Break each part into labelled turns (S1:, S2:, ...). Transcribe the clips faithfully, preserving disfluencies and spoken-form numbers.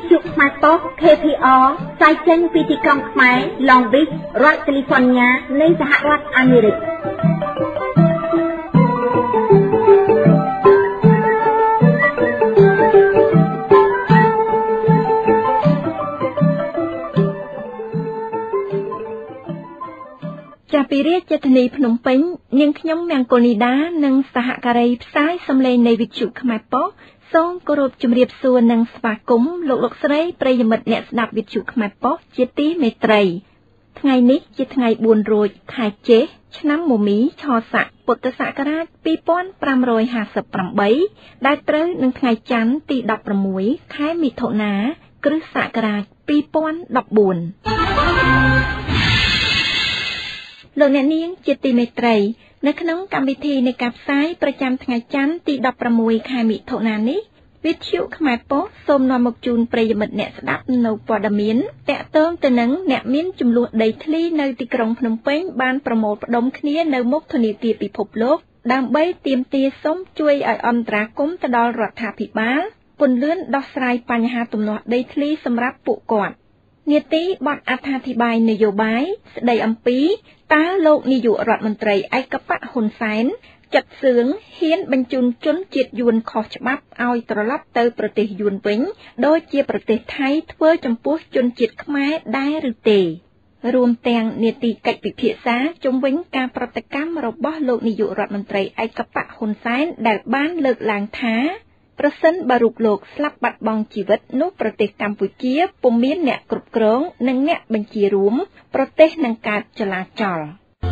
S1: វិទ្យុខ្មៅប៉ុស្តិ៍ K P R ផ្សាយចេញពីទីក្រុងខ្មែរ Long Beach រដ្ឋ California នៃសហរដ្ឋអាមេរិកចាប់ពីរាជធានីភ្នំពេញនាងខ្ញុំមង្គលនីដានិងសហការីផ្សាយសម្លេងនៃវិទ្យុខ្មែរប៉ុស្តិ៍សូមគោរពជម្រាបសួរនិងស្វាគមន៍លោកលោកស្រីប្រិយមិត្តអ្នកស្ដាប់វិទ្យុខ្មែរប៉ុស្តិ៍ជាទីមេត្រីថ្ងៃនេះជាថ្ងៃបួនរោចខែចេសឆ្នាំមមីឆស័កពុទ្ធសករាជពីរពាន់ប្រាំរយហាសិបប្រាំបីដែលត្រូវនឹងថ្ងៃច័ន្ទទីដប់ប្រាំមួយខែមិថុនាគ្រិស្តសករាជពីរពាន់ដប់បួនលោកអ្នកនាងជាទីមេត្រីនៅក្នុងកម្មវិធីនៃការផ្សាយប្រចាំថ្ងៃច័ន្ទទីដប់ប្រាំមួយខែមិថុនានេះវិទ្យុខ្មែរប៉ុស្តិ៍សូមនាំមកជូនប្រិយមិត្តអ្នកស្ដាប់នៅព័ត៌មានតាក់ទងទៅនឹងអ្នកមានចំនួនដីធ្លីនៅទីក្រុងភ្នំពេញបានប្រមូលផ្ដុំគ្នានៅមុខធនាគារពិភពលោកដើម្បីទាមទារសុំជួយឲ្យអន្តរាគមន៍ទៅដល់រដ្ឋាភិបាលពន្លឿនដោះស្រាយបញ្ហាទំនាស់ដីធ្លីសម្រាប់ពួកគាត់នាទីបទអត្ថាធិប្បាយនយោបាយស្ដីអំពីតើលោកនាយករដ្ឋមន្ត្រីឯកបៈហ៊ុនសែនចាត់សឿងហ៊ានបញ្ជូនជនជាតិយួនខុសច្បាប់ឲ្យត្រឡប់ទៅប្រទេសយួនវិញដោយជាប្រទេសថៃធ្វើចំពោះជនជាតិខ្មែរដែរឬទេរួមទាំងនីតិកិច្ចពិភាក្សាជុំវិញការប្រតិកម្មរបស់លោកនាយករដ្ឋមន្ត្រីឯកបៈហ៊ុនសែនដែលបានលើកឡើងថាប្រសិនបើរូបលោកស្លាប់បាត់បង់ជីវិតនោះប្រទេសកម្ពុជាពុំមានអ្នកគ្រប់គ្រងនិងអ្នកបញ្ជារួមប្រទេសនឹងកើតចលាចល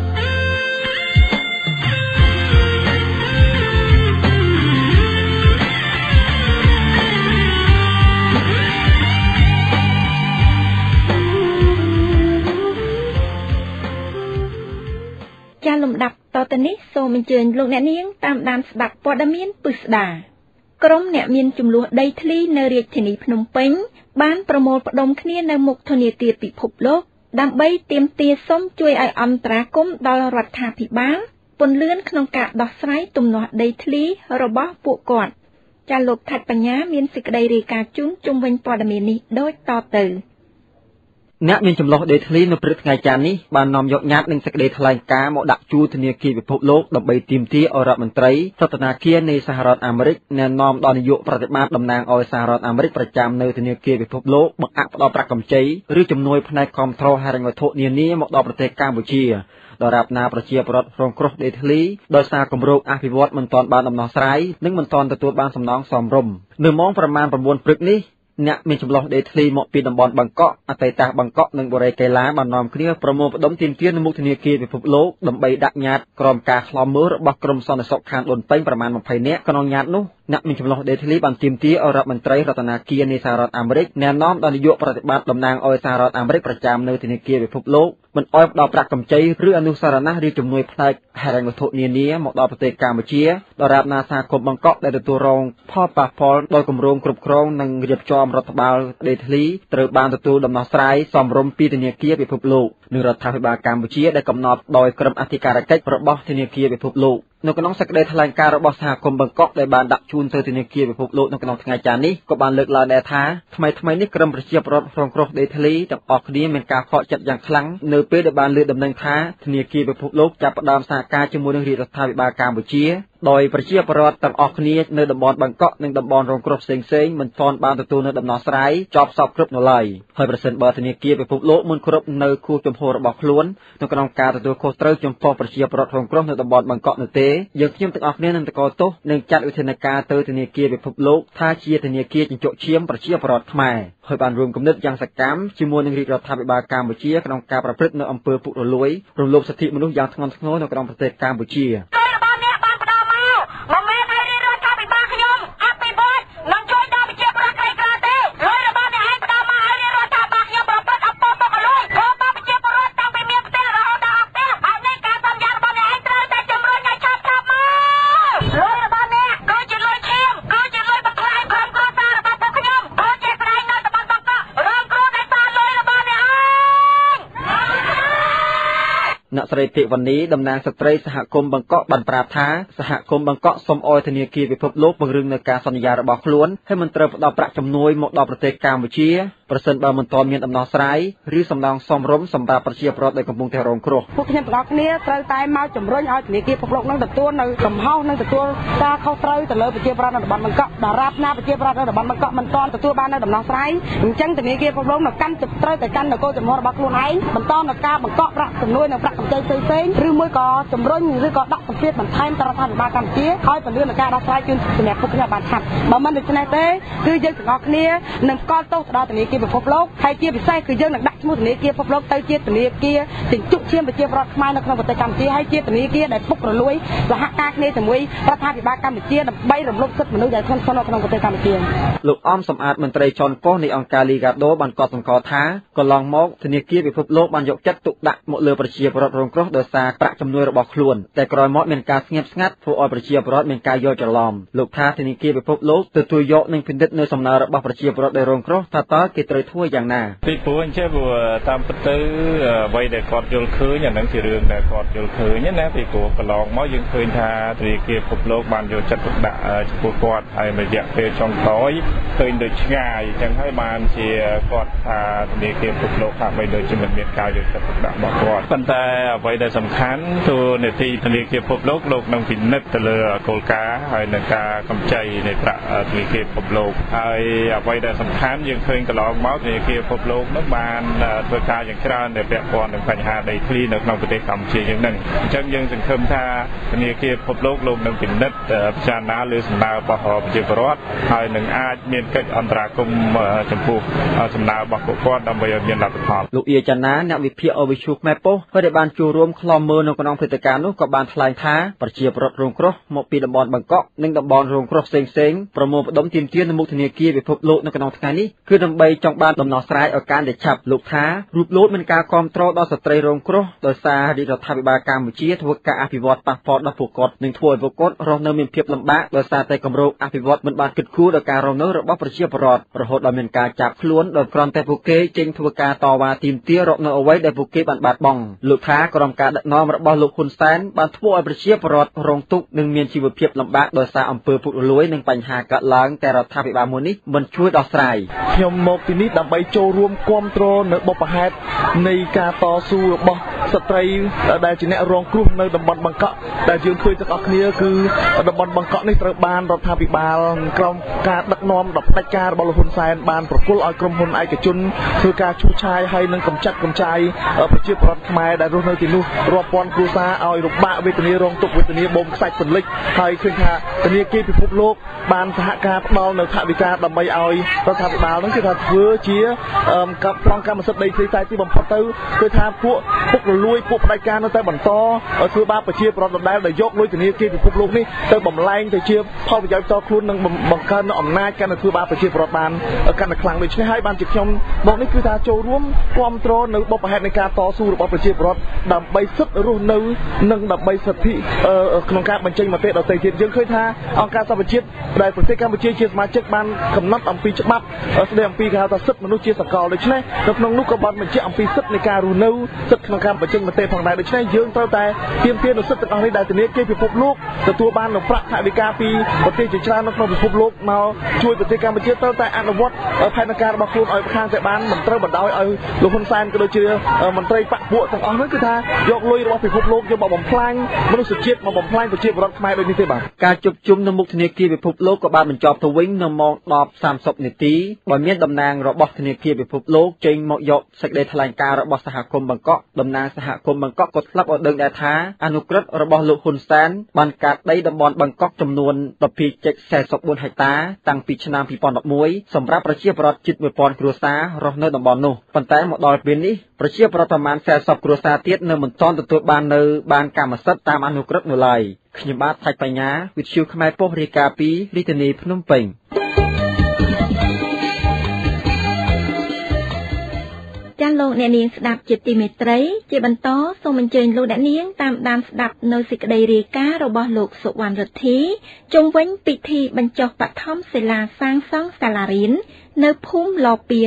S1: ចាលំដាប់តទៅនេះសូមអញ្ជើញលោកអ្នកនាងតាមដានស្ដាប់ព័ត៌មានពិស្ដាក្រុមអ្នកមានចំនួនដីធ្លីនៅរាជធានីភ្នំពេញបានប្រមូលផ្ដុំគ្នានៅមុខធនាគារពិភពលោកដើម្បីទាមទារសុំជួយឲ្យអន្តរាគមន៍ដល់រដ្ឋាភិបាលពន្លឿនក្នុងការដោះស្រាយទំនាស់ដីធ្លីរបស់ពួកគាត់ចាលោកថាច់បញ្ញាមានសេចក្តីរាយការណ៍ជូនជុំវិញព័ត៌មាននេះដូចតទៅអ្នកមានចំនួនដីធ្លីនៅព្រឹកថ្ងៃច័ន្ទនេះបាននាំយកញត្តិនិងសេចក្តីថ្លែងការណ៍មកដាក់ជួរធនាគារពិភពលោកដើម្បីទាមទារឲ្យរដ្ឋមន្ត្រីរដ្ឋាភិបាលនៃសហរដ្ឋអាមេរិកណែនាំដល់នាយកប្រតិបត្តិតំណាងឲ្យសហរដ្ឋអាមេរិកប្រចាំនៅធនាគារពិភពលោកបង្អាក់ផ្ដល់ប្រាក់កម្ចីឬជំនួយផ្នែកគាំទ្រហិរញ្ញវត្ថុនានាមកដល់ប្រទេសកម្ពុជាដរាបណាប្រជាពលរដ្ឋរងគ្រោះដីធ្លីដោយសារគម្រោងអភិវឌ្ឍមិនទាន់បានដំណោះស្រាយនិងមិនទាន់ទទួលបានសំណងសមរម្យនៅម៉ោងប្រមាណ៩ព្រឹកនេះអ្នកមានចំនួនដីធ្លីមកពីតំបន់បាងកកអតីតបាងកកនិងបូរីកេឡាបាននាំគ្នាប្រមូលផ្ដុំទាមទារនៅមុខធនាគារពិភពលោកដើម្បីដាក់ញត្តិក្រោមការឃ្លាំមើលរបស់ក្រមសន្តិសុខខេត្តដូនពេញប្រមាណ២០នាក់ក្នុងញត្តិនោះអ្នកមានចំនួនដីធ្លីបានទាមទារឲ្យរដ្ឋមន្ត្រីរដ្ឋាភិបាលនៃសហរដ្ឋអាមេរិកណែនាំដល់នាយកប្រតិបត្តិតំណាងឲ្យសហរដ្ឋអាមេរិកប្រចាំនៅធនាគារពិភពលោកមិនអោយផ្ដល់ប្រាក់កម្ចីឬអនុសារណៈឬជំនួយផ្នែកហិរញ្ញវត្ថុនានាមកដល់ប្រទេសកម្ពុជាដរាបណាសហគមន៍បាងកកដែលទទួលរងផលប៉ះពាល់ដោយគម្រោងគ្រប់គ្រងនិងរៀបចំរដ្ឋបាលដីធ្លីត្រូវបានទទួលដំណោះស្រាយសមរម្យពីធនាគារពិភពលោកនិងរដ្ឋាភិបាលកម្ពុជាដែលកំណត់ដោយក្រុមអធិការកិច្ចរបស់ធនាគារពិភពលោកនៅក្នុងសេចក្តីថ្លែងការណ៍របស់សហគមន៍បាងកកដែលបានដាក់ជូនទៅធនាគារពិភពលោកនៅក្នុងថ្ងៃច័ន្ទនេះក៏បានលើកឡើងដែរថាថ្មីថ្មីនេះក្រុមប្រជាពលរដ្ឋរងគ្រោះដីធ្លីទាំងអស់គ្នាមានការខកចិត្តយ៉ាងខ្លាំងនៅពេលដែលបានលើកដំណឹងថាធនាគារពិភពលោកចាប់ផ្ដើមសហការជាមួយនឹងរាជរដ្ឋាភិបាលកម្ពុជាដោយប្រជាពលរដ្ឋទាំងអស់គ្នានៅតំបន់បាងកកនិងតំបន់រងគ្រោះផ្សេងៗមិនទាន់បានទទួលនូវដំណោះស្រាយចប់សពគ្រប់នៅឡើយហើយប្រសិនបើធនាគារពិភពលោកមិនគ្រប់នៅគោលចំហរបស់ខ្លួននៅក្នុងការទទួលខុសត្រូវចំពោះប្រជាពលរដ្ឋរងគ្រោះនៅតំបន់បាងកកនោះទេយើងខ្ញុំទាំងអស់គ្នានឹងតកទោសនិងចាត់វិធានការទៅធនាគារពិភពលោកថាជាធនាគារជញ្ជក់ឈាមប្រជាពលរដ្ឋខ្មែរហើយបានរួមគំនិតយ៉ាងសកម្មជាមួយនឹងរាជរដ្ឋាភិបាលកម្ពុជាក្នុងការប្រព្រឹត្តនៅអំពើពុករលួយរំលោភសិទ្ធិមនុស្សយ៉ាងធ្ងន់ធ្ងរនៅក្នុងប្រទេសកម្ពុជា
S2: ស្រីភិវណ្ណីតំណាងស្ត្រីសហគមន៍បង្កក់បានប្រាប់ថាសហគមន៍បង្កក់សូមអោយធនាគារពិភពលោកពង្រឹងនៅការសន្យារបស់ខ្លួនហើយមិនត្រូវផ្ដល់ប្រាក់ជំនួយមកដល់ប្រទេសកម្ពុជាប្រសិនបើមិនទាន់មានដំណោះស្រាយឬសំណងសមរម្យសម្រាប់ប្រជាពលរដ្ឋដែលកំពុងតែរងគ្រោះ
S3: ពួកខ្ញុំទាំងអស់គ្នាត្រូវតែមកជំរុញឲ្យធនាគារពិភពលោកនឹងទទួលនៅកំហុសនិងទទួលការខុសត្រូវទៅលើប្រជាពលរដ្ឋនៅតំបន់បង្កក់តារាបណាប្រជាពលរដ្ឋនៅតំបន់បង្កក់មិនទាន់ទទួលបាននៅដំណោះស្រាយអញ្ចឹងធនាគារពិភពលោកនៅកាន់ត្រូវតែកាន់នៅគោលចំហរបស់ខ្លួនឯងបន្តនៅការបង្កក់ប្រាក់ជំនួយនិងប្រាក់កម្ចីផ្សេងៗឬមួយក៏ជំរុញឬក៏ដាក់សម្ពាធបន្ថែមទៅរដ្ឋាភិបាលកម្ពុជាឲ្យពន្យានៅការដោះស្រាយជូនសម្រាប់ពួកខ្ញុំបានឆាប់បើមិនដូច្នេះទេគឺយើងទាំងអស់គ្នានឹងផ្កល់ទោសទៅដល់ធនាគារពិភពលោកហើយជាពិសេសគឺយើងនឹងដាក់ឈ្មោះធនាគារពិភពលោកទៅជាធនាគារជញ្ជក់ឈាមប្រជាពលរដ្ឋខ្មែរនៅក្នុងប្រទេសកម្ពុជាហើយជាធនាគារដែលពុករលួយសហការគ្នាជាមួយរដ្ឋាភិបាលកម្ពុជាដើម្បីរំលោភសិទ្ធិមនុស្សដែលធ្ងន់ធ្ងរនៅក្នុងប្រទេសកម្ពុជា
S2: លោកអំសំអាតមន្ត្រីជាន់ខ្ពស់នៃអង្គការ Liga do បានកត់សម្គាល់ថាកន្លងមកធនាគារពិភពលោកបានយកចិត្តទុកដាក់មកលើប្រជាពលរដ្ឋរងគ្រោះដោយសារប្រាក់ជំនួយរបស់ខ្លួនតែក្រោយមកមានការស្ងៀមស្ងាត់ធ្វើឲ្យប្រជាពលរដ្ឋមានការយល់ច្រឡំលោកថាធនាគារពិភពលោកទទួលយកនិងពិនិត្យនៅសំណើរបស់ប្រជាពលរដ្ឋដែលរងគ្រោះថាតើគេត្រូវធ្វើយ៉ាងណា
S4: ពីព្រោះអញ្ចឹងព្រោះតាមពិតទៅអ្វីដែលគាត់យល់ឃើញអានឹងជារឿងដែលគាត់យល់ឃើញណាពីព្រោះកន្លងមកយើងឃើញថាធនាគារពិភពលោកបានយកចិត្តទុកដាក់ចំពោះគាត់ហើយរយៈពេលចុងក្រោយឃើញដូចឆ្ងាយអញ្ចឹងហើយបានជាគាត់ថាធនាគារពិភពលោកថាបីដូចជាមិនមានការយកចិត្តទុកដាក់របស់គាត់ប៉ុន្តែអ្វីដែលសំខាន់ទូនាទីធនាគារពិភពលោកលោកនឹងពិនិត្យទៅលើគោលការណ៍ហើយនឹងការកម្ចីនៃប្រាក់ធនាគារពិភពលោកហើយអ្វីដែលសំខាន់យើងឃើញកន្លងមកធនាគារពិភពលោកនឹងបានធ្វើការយ៉ាងច្រើនដែលពាក់ព័ន្ធនឹងបញ្ហាដីធ្លីនៅក្នុងប្រទេសកម្ពុជាយើងនឹងអញ្ចឹងយើងសង្ឃឹមថាធនាគារពិភពលោកលោកនឹងពិនិត្យពិចារណាលើសំណើរបស់ប្រជាពលរដ្ឋហើយនឹងអាចមានកិច្ចអន្តរាគមន៍ចំពោះសំណើរបស់ពួកគាត់ដើម្បីឲ្យមានលទ្ធផល
S2: លោកអៀចាណាអ្នកវិភាគអវិជ្ជាខ្មែរប៉ុស្តិ៍ហើយដែលបានចូលរួមខ្លំមើលនៅក្នុងព្រឹត្តិការណ៍នោះក៏បានថ្លែងថាប្រជាពលរដ្ឋរងគ្រោះមកពីតំបន់បង្កក់និងតំបន់រងគ្រោះផ្សេងៗប្រមូលផ្ដុំទាមទារនៅមុខធនាគារពិភពលោកនៅក្នុងថ្ងៃនេះគឺដើម្បីចង់បានដំណោះស្រាយឲ្យកាន់តែឆាប់លោកថារូបលោតមានការគាំទ្រដល់ស្ត្រីរងគ្រោះដោយសាររាជរដ្ឋាភិបាលកម្ពុជាធ្វើការអភិវឌ្ឍប៉ាសពតដល់ពួកគាត់និងធ្វើឲ្យពួកគាត់រស់នៅមានភាពលំបាកដោយសារតែគម្រោងអភិវឌ្ឍមិនបានគិតគូរដល់ការរស់នៅរបស់ប្រជាពលរដ្ឋរហូតដល់មានការចាប់ខ្លួនដោយគ្រាន់តែពួកគេចេញធ្វើការតវ៉ាទាមទាររកនៅអ្វីដែលពួកគេបានបាត់បង់លោកថាក្រុមការដឹកនាំរបស់លោកហ៊ុនសែនបានធ្វើឲ្យប្រជាពលរដ្ឋរងទុក្ខនិងមានជីវភាពលំបាកដោយសារអំពើពុករលួយនិងបញ្ហាកើតឡើងតែរដ្ឋាភិបាលមួយនេះមិនជួយដោះស្រាយ
S5: ខ្ញុំមកទីនេះដើម្បីចូលរួមគាំទ្រនៅបុព្វហេតុនៃការតស៊ូរបស់ស្ត្រីដែលជាអ្នករងគ្រោះនៅតំបន់បង្កក់ដែលយើងឃើញទាំងអស់គ្នាគឺតំបន់បង្កក់នេះត្រូវបានរដ្ឋាភិបាលក្រុមការដឹកនាំដល់ផ្ដាច់ការរបស់លោកហ៊ុនសែនបានប្រគល់ឲ្យក្រុមហ៊ុនឯកជនធ្វើការឈូសឆាយហើយនឹងកម្ចាត់កម្ចាយប្រជាពលរដ្ឋខ្មែរដែលរស់នៅទីនោះរាប់ពាន់គ្រួសារឲ្យរំបាកវេទនារងទុក្ខវេទនាបូមខ្សាច់ពន្លិចហើយឃើញថាធនាគារពិភពលោកបានសហការផ្ដល់នៅថវិកាដើម្បីឲ្យរដ្ឋាភិបាលនឹងគឺថាធ្វើជាកម្មប្លង់កម្មសិទ្ធិដីធ្លីតែទីបំផុតទៅគឺថាពួកពុករលួយពួកផ្ដាច់ការនៅតែបន្តធ្វើបាបប្រជាពលរដ្ឋដដែលដែលយកលុយធនាគារពិភពលោកនេះទៅបំលែងទៅជាផលប្រយោជន៍ផ្ទាល់ខ្លួននិងបង្កើននៅអំណាចកាន់តែធ្វើបាបប្រជាពលរដ្ឋបានកាន់តែខ្លាំងដូច្នេះហើយបានជាខ្ញុំមកនេះគឺថាចូលរួមគាំទ្រនៅបុព្វហេតុនៃការតស៊ូរបស់ប្រជាពលរដ្ឋដើម្បីសិទ្ធិរស់នៅនិងដើម្បីសិទ្ធិក្នុងការបញ្ចេញមតិដទៃទៀតយើងឃើញថាអង្គការសហប្រជាជាតិដែលប្រទេសកម្ពុជាជាសមាជិកបានកំណត់អំពីច្បាប់ស្តីអំពីគេហៅថាសិទ្ធិមនុស្សជាសកលដូច្នេះនៅក្នុងនោះក៏បានបញ្ជាក់អំពីសិទ្ធិនៃការរស់នៅសិទ្ធិក្នុងការបញ្ចេញមតិផងដែរដូច្នេះយើងត្រូវតែទាមទារនូវសិទ្ធិទាំងអស់នេះដែលធនាគារពិភពលោកទទួលបាននូវប្រាក់ថវិកាពីប្រទេសជាច្រើននៅក្នុងពិភពលោកមកជួយប្រទេសកម្ពុជាត្រូវតែអនុវត្តផែនការរបស់ខ្លួនឲ្យខាងតែបានមិនត្រូវបណ្ដោយឲ្យលោកហ៊ុនសែនក៏ដូចជាមន្ត្រីបកពួកទាំងអស់នោះគឺថាយកលុយរបស់ពិភពលោកយកមកបំផ្លាញមនុស្សជាតិមកបំផ្លាញប្រជាពលរដ្ឋខ្មែរដូចនេះទេបាទ
S2: ការជួបជុំនៅមុខធនាគារពិភពលោកក៏បានបញ្ចប់ទៅវិញនៅម៉ោង ដប់សាមសិប នាទីដោយមានតំណាងរបស់ធនាគារពិភពលោកចេញមកយកសេចក្តីថ្លែងការណ៍របស់សហគមន៍បង្កក់តំណាងសហគមន៍បង្កក់ក៏ស្លាប់ឲ្យដឹងដែរថាអនុក្រឹត្យរបស់លោកហ៊ុនសែនបានកាត់ដីតំបន់បង្កក់ចំនួន ដប់ពីរសេសបួន ហិកតាតាំងពីឆ្នាំពីរពាន់ដប់មួយសម្រាប់ប្រជាពលរដ្ឋជិត មួយពាន់ គ្រួសាររស់នៅតំបន់នោះប៉ុន្តែមកដល់ពេលនេះប្រជាពលរដ្ឋប្រមាណ สี่สิบ គ្រួសារទៀតនៅមិនទាន់ទទួលបាននៅបានកម្មសិទ្ធិតាមអនុក្រឹត្យនៅឡើយខ្ញុំបាទថៃបញ្ញាវិទ្យុខ្មែរប៉ុស្តិ៍រាយការណ៍ពីរាជធានីភ្នំពេញ
S1: ចា៎លោកអ្នកនាងស្ដាប់ជាទីមេត្រីជាបន្តសូមអញ្ជើញលោកអ្នកនាងតាមដានស្ដាប់នៅសេចក្តីរាយការណ៍របស់លោកសុវណ្ណរិទ្ធីជុំវិញពិធីបញ្ចុះបឋមសិលាសាងសង់សាលារៀននៅភូមិឡពីង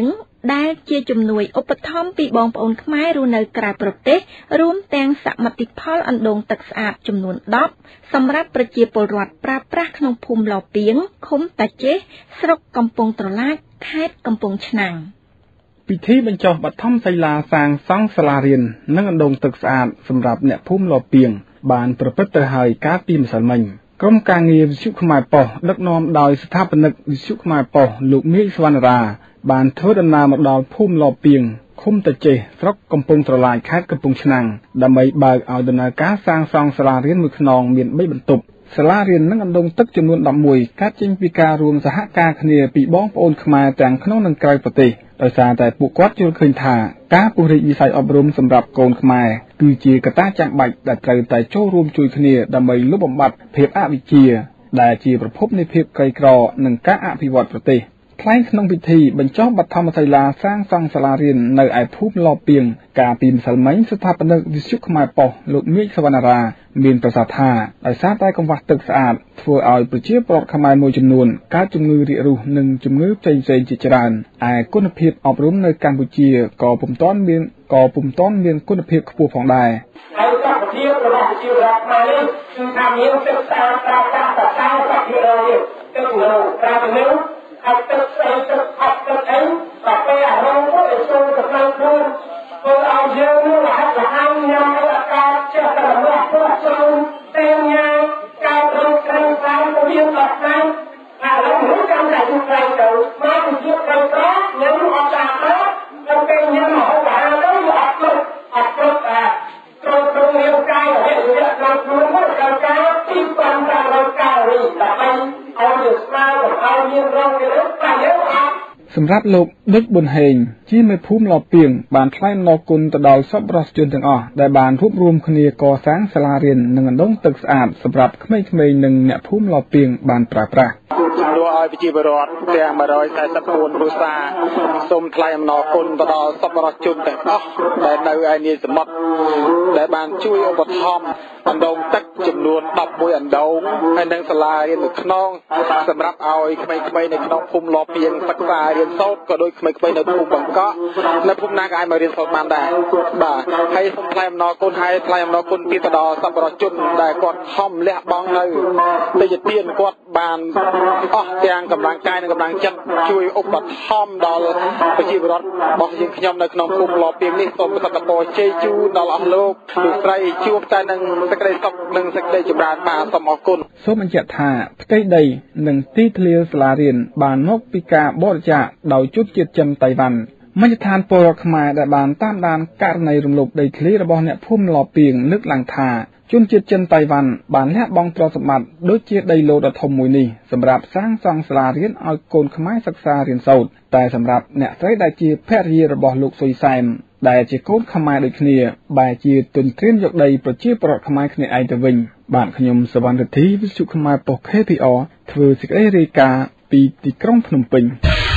S1: ដែលជាជំនួយឧបត្ថម្ភពីបងប្អូនខ្មែររស់នៅក្រៅប្រទេសរួមទាំងសមិទ្ធផលអណ្ដូងទឹកស្អាតចំនួនដប់សម្រាប់ប្រជាពលរដ្ឋប្រើប្រាស់ក្នុងភូមិឡពីងឃុំតាចេះស្រុកកំពង់ត្រឡាចខេត្តកំពង់ឆ្នាំង
S6: ពិធីបញ្ចុះបឋមសិលាសាងសង់សាលារៀននិងអណ្ដូងទឹកស្អាតសម្រាប់អ្នកភូមិឡពីងបានប្រព្រឹត្តទៅហើយកាលពីម្សិលមិញក្រុមការងារវិទ្យុខ្មែរប៉ុស្តិ៍ដឹកនាំដោយស្ថាបនិកវិទ្យុខ្មែរប៉ុស្តិ៍លោកមាសសវណ្ណរាបានធ្វើដំណើរមកដល់ភូមិឡពីងឃុំតាចេះស្រុកកំពង់ត្រឡាចខេត្តកំពង់ឆ្នាំងដើម្បីបើកឲ្យដំណើរការសាងសង់សាលារៀនមួយខ្នងមានបីបន្ទប់សាលារៀននិងអណ្ដូងទឹកចំនួនដប់មួយកើតចេញពីការរួមសហការគ្នាពីបងប្អូនខ្មែរទាំងក្នុងនិងក្រៅប្រទេសដោយសារតែពួកគាត់យល់ឃើញថាការពង្រីកវិស័យអប់រំសម្រាប់កូនខ្មែរគឺជាកត្តាចាំបាច់ដែលត្រូវតែចូលរួមជួយគ្នាដើម្បីលុបបំបាត់ភាពអវិជ្ជាដែលជាប្រភពនៃភាពក្រីក្រនិងការអភិវឌ្ឍប្រទេសថ្លែងក្នុងពិធីបញ្ចុះបឋមសិលាសាងសង់សាលារៀននៅឯភូមិឡពីងកាលពីម្សិលមិញស្ថាបនិកវិទ្យុខ្មែរប៉ុស្តិ៍លោកមាសសវណ្ណរាមានប្រសាសន៍ថាដោយសារតែកង្វះទឹកស្អាតធ្វើឲ្យប្រជាពលរដ្ឋខ្មែរមួយចំនួនកើតជំងឺរាគរូសនិងជំងឺផ្សេងៗជាច្រើនឯគុណភាពអប់រំនៅកម្ពុជាក៏ពុំទាន់មានក៏ពុំទាន់មានគុណភាពខ្ពស់ផងដែរ
S7: ហើយសុខភាពរបស់ប្រជាពលរដ្ឋខ្មែរនេះគឺថាមានទឹកស្អាតប្រើប្រាស់តែតាមសុខភាពរបស់ទឹកនោះប្រើទៅនោះអត់ទឹកស្អីទឹកអត់ទឹកអីតែពេលអារម្មណ៍ទៅចូលទៅក្នុងខ្លួនធ្វើឲ្យយើងនោះរហ័សរហ័យញ៉ាំឲ្យអាការចេះតែរស់ទៅចូលតែញ៉ាំការរងក្រែងខ្លាំងទៅវាអត់ណាអារម្មណ៍នោះកាន់តែខ្លាំងទៅមកជាក្រែងក្រញ៉ាំអត់ចាស់ទៅដល់ពេលញ៉ាំមកអាហារទៅវាអត់ទឹកអត់ទឹកអាត្រូវត្រូវមានកាយរយៈរយៈក្នុងខ្លួនមកដល់ការទីបានតាមរកការីដើម្បីឲ្យយើងស្មារតីឲ្យមានរងវាតែយើងអត់
S6: សម្រាប់លោកដឹកប៊ុនហេងជាមេភូមិឡពីងបានថ្លែងអំណរគុណទៅដល់សប្បុរសជនទាំងអស់ដែលបានរួបរวมគ្នាកសាងសាលារៀននិងអណ្ដូងទឹកស្អាតសម្រាប់ក្មេងៗនិងអ្នកភូមិឡពីងបានប្រើប្រាស់
S8: ជំនួសឲ្យប្រជាពលរដ្ឋទាំងមួយរយសែសិបបួនគ្រួសារសូមថ្លែងអំណរគុណទៅដល់សប្បុរសជនទាំងអស់ដែលនៅឯនីសមុទ្រដែលបានជួយឧបត្ថម្ភអណ្ដូងទឹកចំនួនដប់មួយអណ្ដូងហើយនិងសាលារៀនមួយខ្នងសម្រាប់ឲ្យក្មេងៗនៅក្នុងភូមិឡពីងសិក្សារៀនសូត្រក៏ដូចក្មេងៗនៅភូមិបង្កក់នៅភូមិណាក៏អាចមករៀនសូត្របានដែរបាទហើយសូមថ្លែងអំណរគុណហើយថ្លែងអំណរគុណពីទៅដល់សប្បុរសជនដែលគាត់ខំលះបង់នៅទេយទានគាត់បានអស់ទាំងកម្លាំងកាយនិងកម្លាំងចិត្តជួយឧបត្ថម្ភដល់ប្រជាពលរដ្ឋរបស់យើងខ្ញុំនៅក្នុងភូមិឡពីងនេះសូមប្រសិទ្ធពរជ័យជូនដល់អស់លោកលោកស្រីជួបតែនឹងសេចក្តីសុខនិងសេចក្តីចម្រើនបាទសូមអរគុណ
S6: សូមបញ្ជាក់ថាផ្ទៃដីនិងទីធ្លាសាលារៀនបានមកពីការបរិច្ចាគដោយជនជាតិចិនតៃវ៉ាន់មជ្ឈដ្ឋានពលរដ្ឋខ្មែរដែលបានតាមដានករណីរំលោភដីធ្លីរបស់អ្នកភូមិឡពីងលើកឡើងថាជនជាតិចិនតៃវ៉ាន់បានលះបង់ទ្រព្យសម្បត្តិដូចជាដីឡូដ៏ធំមួយនេះសម្រាប់សាងសង់សាលារៀនឲ្យកូនខ្មែរសិក្សារៀនសូត្រតែសម្រាប់អ្នកស្រីដែលជាភរិយារបស់លោកសុយសែមដែលជាកូនខ្មែរដូចគ្នាបែរជាទុនទ្រានយកដីប្រជាពលរដ្ឋខ្មែរគ្នាឯងទៅវិញបាទខ្ញុំសវណ្ណរិទ្ធីវិទ្យុខ្មែរប៉ុស្តិ៍ ខេ ភី អារ ធ្វើសេចក្តីរាយការណ៍ពីទីក្រុងភ្នំពេញ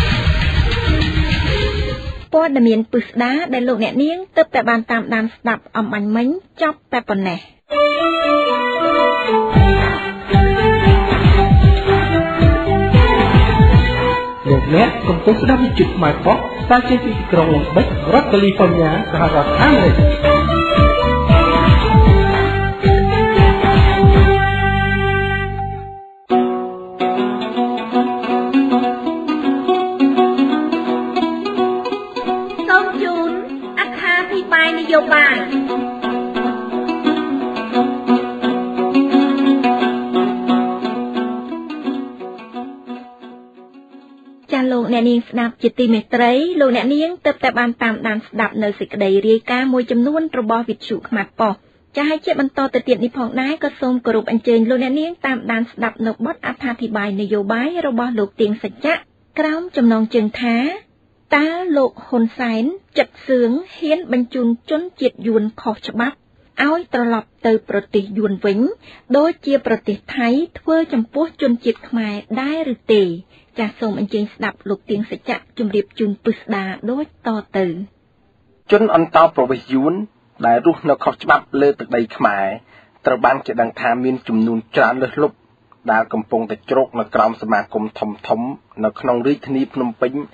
S1: ព័ត៌មានពិស្ដាដែលលោកអ្នកនាងទើបតែបានតាមដានស្ដាប់អំបញ្ញមិញចប់តែប៉ុណ្ណេះ
S9: លោកអ្នកកំពុងស្ដាប់វិទ្យុខ្មែរប៉ុស្តិ៍ផ្សាយចេញពីទីក្រុងឡុងបិចរដ្ឋកាលីហ្វ័រញ៉ាសហរដ្ឋអាមេរិក
S1: សូមជូនអត្ថាធិប្បាយនយោបាយលោកអ្នកនាងស្ដាប់ជាទីមេត្រីលោកអ្នកនាងទើបតែបានតាមដានស្ដាប់នៅសេចក្តីរាយការណ៍មួយចំនួនរបស់វិទ្យុខ្មែរប៉ុស្តិ៍ចា៎ហើយជាបន្តទៅទៀតនេះផងដែរក៏សូមគោរពអញ្ជើញលោកអ្នកនាងតាមដានស្ដាប់នៅបទអត្ថាធិប្បាយនយោបាយរបស់លោកទៀងសច្ចៈក្រោមចំណងជើងថាតើលោកហ៊ុនសែនចិត្តសឿងហ៊ានបញ្ជូនជនជាតិយួនខុសច្បាប់ឲ្យត្រឡប់ទៅប្រទេសយួនវិញដូចជាប្រទេសថៃធ្វើចំពោះជនជាតិខ្មែរដែរឬទេចាសសូមអញ្ជើញស្ដាប់លោកទៀងសច្ចៈជម្រាបជូនពិស្ដាដូចតទៅ
S10: ជនអន្តោប្រវេសន៍យួនដែលរស់នៅខុសច្បាប់លើទឹកដីខ្មែរត្រូវបានគេដឹងថាមានចំនួនច្រើនលើសលប់ដែលកំពុងតែជ្រកនៅក្រោមសមាគមធំធំនៅក្នុងរាជធានីភ្នំពេញ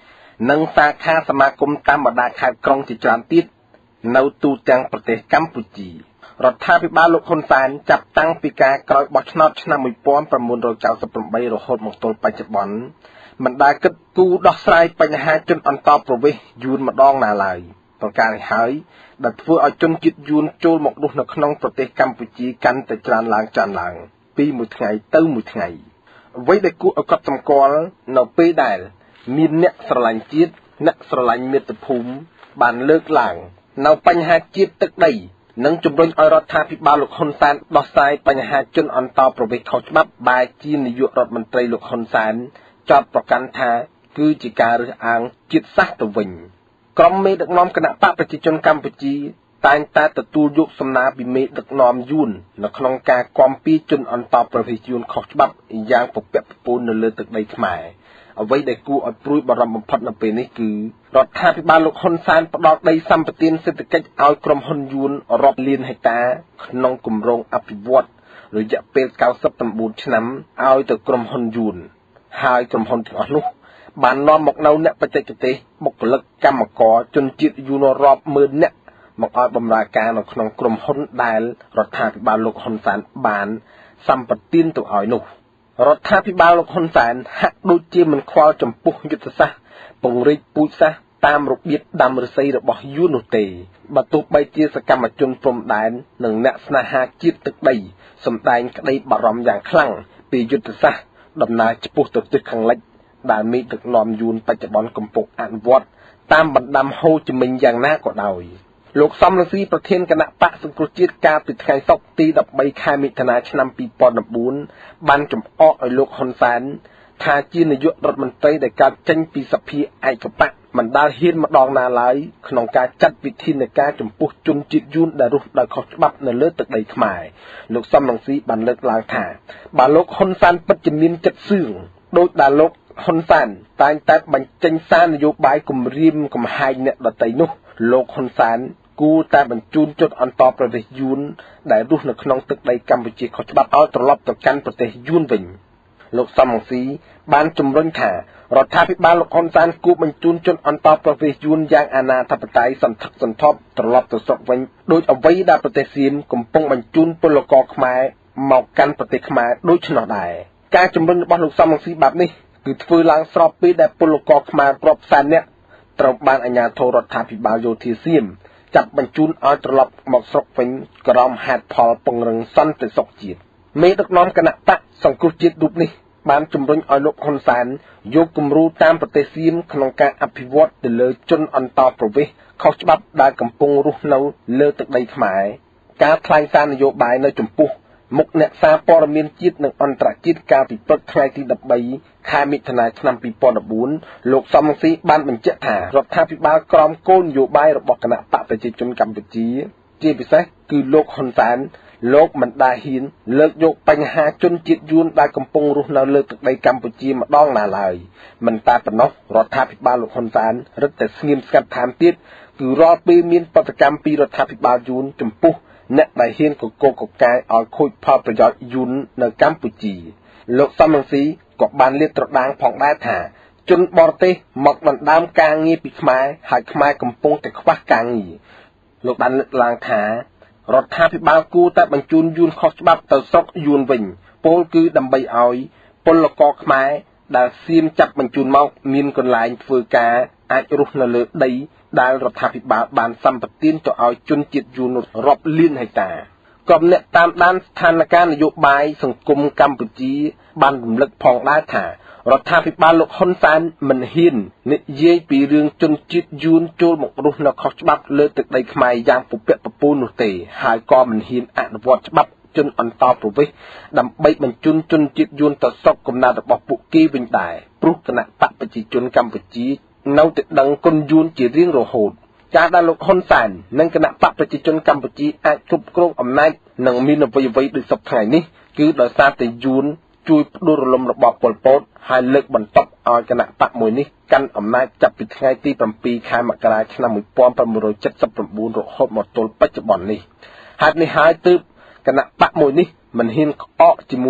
S10: និងសាខាសមាគមតាមបណ្ដាខេត្តក្រុងជាច្រើនទៀតនៅទូទាំងប្រទេសកម្ពុជារដ្ឋាភិបាលលោកហ៊ុនសែនចាប់តាំងពីការក្រោយបោះឆ្នោតឆ្នាំmột nghìn chín trăm chín mươi támរហូតមកទល់បច្ចុប្បន្នមិនដែលគិតគូរដោះស្រាយបញ្ហាជនអន្តោប្រវេសន៍យួនម្ដងណាឡើយប្រការនេះហើយដែលធ្វើឲ្យជនជាតិយួនចូលមករស់នៅក្នុងប្រទេសកម្ពុជាកាន់តែច្រើនឡើងច្រើនឡើងពីមួយថ្ងៃទៅមួយថ្ងៃអ្វីដែលគួរឲ្យកត់សម្គាល់នៅពេលដែលមានអ្នកស្រឡាញ់ជាតិអ្នកស្រឡាញ់មាតុភូមិបានលើកឡើងនៅបញ្ហាជាតិទឹកដីនិងជំរុញឲ្យរដ្ឋាភិបាលលោកហ៊ុនសែនដោះស្រាយបញ្ហាជនអន្តោប្រវេសន៍ខុសច្បាប់បែរជានាយករដ្ឋមន្ត្រីលោកហ៊ុនសែនចោទប្រកាន់ថាគឺជាការរើសអើងជាតិសាសន៍ទៅវិញក្រុមមេដឹកនាំគណៈបកប្រជាជនកម្ពុជាតែងតែទទួលយកសំណើពីមេដឹកនាំយួននៅក្នុងការគាំពៀជនអន្តោប្រវេសន៍យួនខុសច្បាប់យ៉ាងពពាក់ពពូននៅលើទឹកដីខ្មែរអ្វីដែលគួរឲ្យព្រួយបារម្ភបំផុតនៅពេលនេះគឺរដ្ឋាភិបាលលោកហ៊ុនសែនផ្ដល់ដីសម្បត្តិសេដ្ឋកិច្ចឲ្យក្រុមហ៊ុនយួនរាប់លានហិកតាក្នុងគម្រោងអភិវឌ្ឍរយៈពេល九十九ឆ្នាំឲ្យទៅក្រុមហ៊ុនយួនហើយក្រុមហ៊ុនទាំងអស់នោះបាននាំមកនៅអ្នកបច្ចេកទេសបុគ្គលិកកម្មករជនជាតិយួនរាប់ម៉ឺននាក់មកឲ្យបម្រើការនៅក្នុងក្រុមហ៊ុនដែលរដ្ឋាភិបាលលោកហ៊ុនសែនបានសម្បត្តិទៅឲ្យនោះរដ្ឋាភិបាលលោកហ៊ុនសែនហាក់ដូចជាមិនខ្វល់ចំពោះយុទ្ធសាស្ត្រពង្រីកពូជសាសន៍តាមរបៀបដាំឫស្សីរបស់យួននោះទេបើទោះបីជាសកម្មជនព្រំដែននិងអ្នកស្នេហាជាតិទឹកដីសម្ដែងក្តីបារម្ភយ៉ាងខ្លាំងពីយុទ្ធសាស្ត្រដំណើរឆ្ពោះទៅទិសខាងលិចដែលមេដឹកនាំយួនបច្ចុប្បន្នកំពុងអនុវត្តតាមបណ្ដាំហូជីមិញយ៉ាងណាក៏ដោយលោកសំរងស៊ីប្រធានគណៈបកសង្គ្រោះជាតិកាលពីថ្ងៃសុក្រទី13ខែមិថុនាឆ្នាំពីរពាន់បួនបានចំអកឲ្យលោកហ៊ុនសែនថាជានាយករដ្ឋមន្ត្រីដែលកើតចេញពីសភាឯកបកមិនដែលហ៊ានម្ដងណាឡើយក្នុងការចាត់វិធានការចំពោះជនជាតិយួនដែលរស់ដោយខុសច្បាប់នៅលើទឹកដីខ្មែរលោកសំរងស៊ីបានលើកឡើងថាបើលោកហ៊ុនសែនពិតជាមានចិត្តសឿងដោយដែលលោកហ៊ុនសែនតែងតែបញ្ចេញសារនយោបាយគំរាមកំហែងអ្នកដទៃនោះលោកហ៊ុនសែនគួរតែបញ្ជូនជនអន្តោប្រវេសន៍យួនដែលរស់នៅក្នុងទឹកដីកម្ពុជាខុសច្បាប់ឲ្យត្រឡប់ទៅកាន់ប្រទេសយួនវិញលោកសំរងស៊ីបានជំរុញថារដ្ឋាភិបាលលោកហ៊ុនសែនគួរបញ្ជូនជនអន្តោប្រវេសន៍យួនយ៉ាងអនាធិបតេយ្យសន្ធឹកសន្ធាប់ត្រឡប់ទៅស្រុកវិញដោយអ្វីដែលប្រទេសសៀមកំពុងបញ្ជូនពលករខ្មែរមកកាន់ប្រទេសខ្មែរដូច្នោះដែរការជំរុញរបស់លោកសំរងស៊ីបែបនេះគឺធ្វើឡើងស្របពេលដែលពលករខ្មែររាប់សែននាក់ត្រូវបានអាជ្ញាធររដ្ឋាភិបាលយោធាសៀមចាប់បញ្ជូនឲ្យត្រឡប់មកស្រុកវិញក្រោមហេតុផលពង្រឹងសន្តិសុខជាតិមេដឹកនាំគណៈបកសង្គ្រោះជាតិរូបនេះបានជំរុញឲ្យលោកហ៊ុនសែនយកគំរូតាមប្រទេសសៀមក្នុងការអភិវឌ្ឍទៅលើជនអន្តោប្រវេសន៍ខុសច្បាប់ដែលកំពុងរស់នៅលើទឹកដីខ្មែរការថ្លែងសារនយោបាយនៅចំពោះមុខអ្នកសារព័ត៌មានជាតិនិងអន្តរជាតិកាលពីព្រឹកថ្ងៃទី13ខែមិថុនាឆ្នាំពីរពាន់បួនលោកសំរងស៊ីបានបញ្ជាក់ថារដ្ឋាភិបាលក្រោមគោលនយោបាយរបស់គណៈបកប្រជាជនកម្ពុជាជាពិសេសគឺលោកហ៊ុនសែនលោកមិនដែលហ៊ានលើកយកបញ្ហាជនជាតិយួនដែលកំពុងរស់នៅលើទឹកដីកម្ពុជាម្ដងណាឡើយមិនតែប៉ុណ្ណោះរដ្ឋាភិបាលលោកហ៊ុនសែនរឹតតែស្ងៀមស្ងាត់ថែមទៀតគឺរាល់ពេលមានបដកម្មពីរដ្ឋាភិបាលយួនចំពោះអ្នកដែលហ៊ានកកកកាយឲ្យខូចផលប្រយោជន៍យួននៅកម្ពុជាលោកសំរងស៊ីក៏បានលាតត្រដាងផងដែរថាជនបរទេសមកដណ្ដើមការងារពីខ្មែរហើយខ្មែរកំពុងតែខ្វះការងារលោកបានលើកឡើងថារដ្ឋាភិបាលគួរតែបញ្ជូនយួនខុសច្បាប់ទៅស្រុកយួនវិញពោលគឺដើម្បីឲ្យពលករខ្មែរដែលសៀមចាប់បញ្ជូនមកមានកន្លែងធ្វើការអាចរស់នៅលើដីដែលរដ្ឋាភិបាលបានសម្បទានទៅឲ្យជនជាតិយួនរាប់លានហិកតាក្រុមអ្នកតាមដានស្ថានភាពនយោបាយសង្គមកម្ពុជាបានរំលឹកផងដែរថារដ្ឋាភិបាលលោកហ៊ុនសែនមិនហ៊ាននិយាយពីរឿងជនជាតិយួនចូលមករស់នៅខុសច្បាប់លើទឹកដីខ្មែរយ៉ាងពពាក់ពពូននោះទេហើយក៏មិនហ៊ានអនុវត្តច្បាប់ជនអន្តោប្រវេសន៍ដើម្បីបញ្ជូនជនជាតិយួនទៅស្រុកកំណើតរបស់ពួកគេវិញដែរព្រោះគណៈបកប្រជាជនកម្ពុជានៅតែដឹងគុណយួនជារៀងរហូតការដែលលោកហ៊ុនសែននិងគណៈបកប្រជាជនកម្ពុជាអាចគ្រប់គ្រងអំណាចនិងមានអ្វីអ្វីដូចសពថ្ងៃនេះគឺដោយសារតែយួនជួយផ្ដួលរលំរបបប៉ុលពតហើយលើកបន្ទប់ឲ្យគណៈបកមួយនេះកាន់អំណាចចាប់ពីថ្ងៃទី7ខែមករាឆ្នាំmột nghìn chín trăm bảy mươi chínរហូតមកទល់បច្ចុប្បន្ននេះហេតុនេះហើយទើបគណៈបកមួយនេះមិនហ៊ានក្អកជាមួយ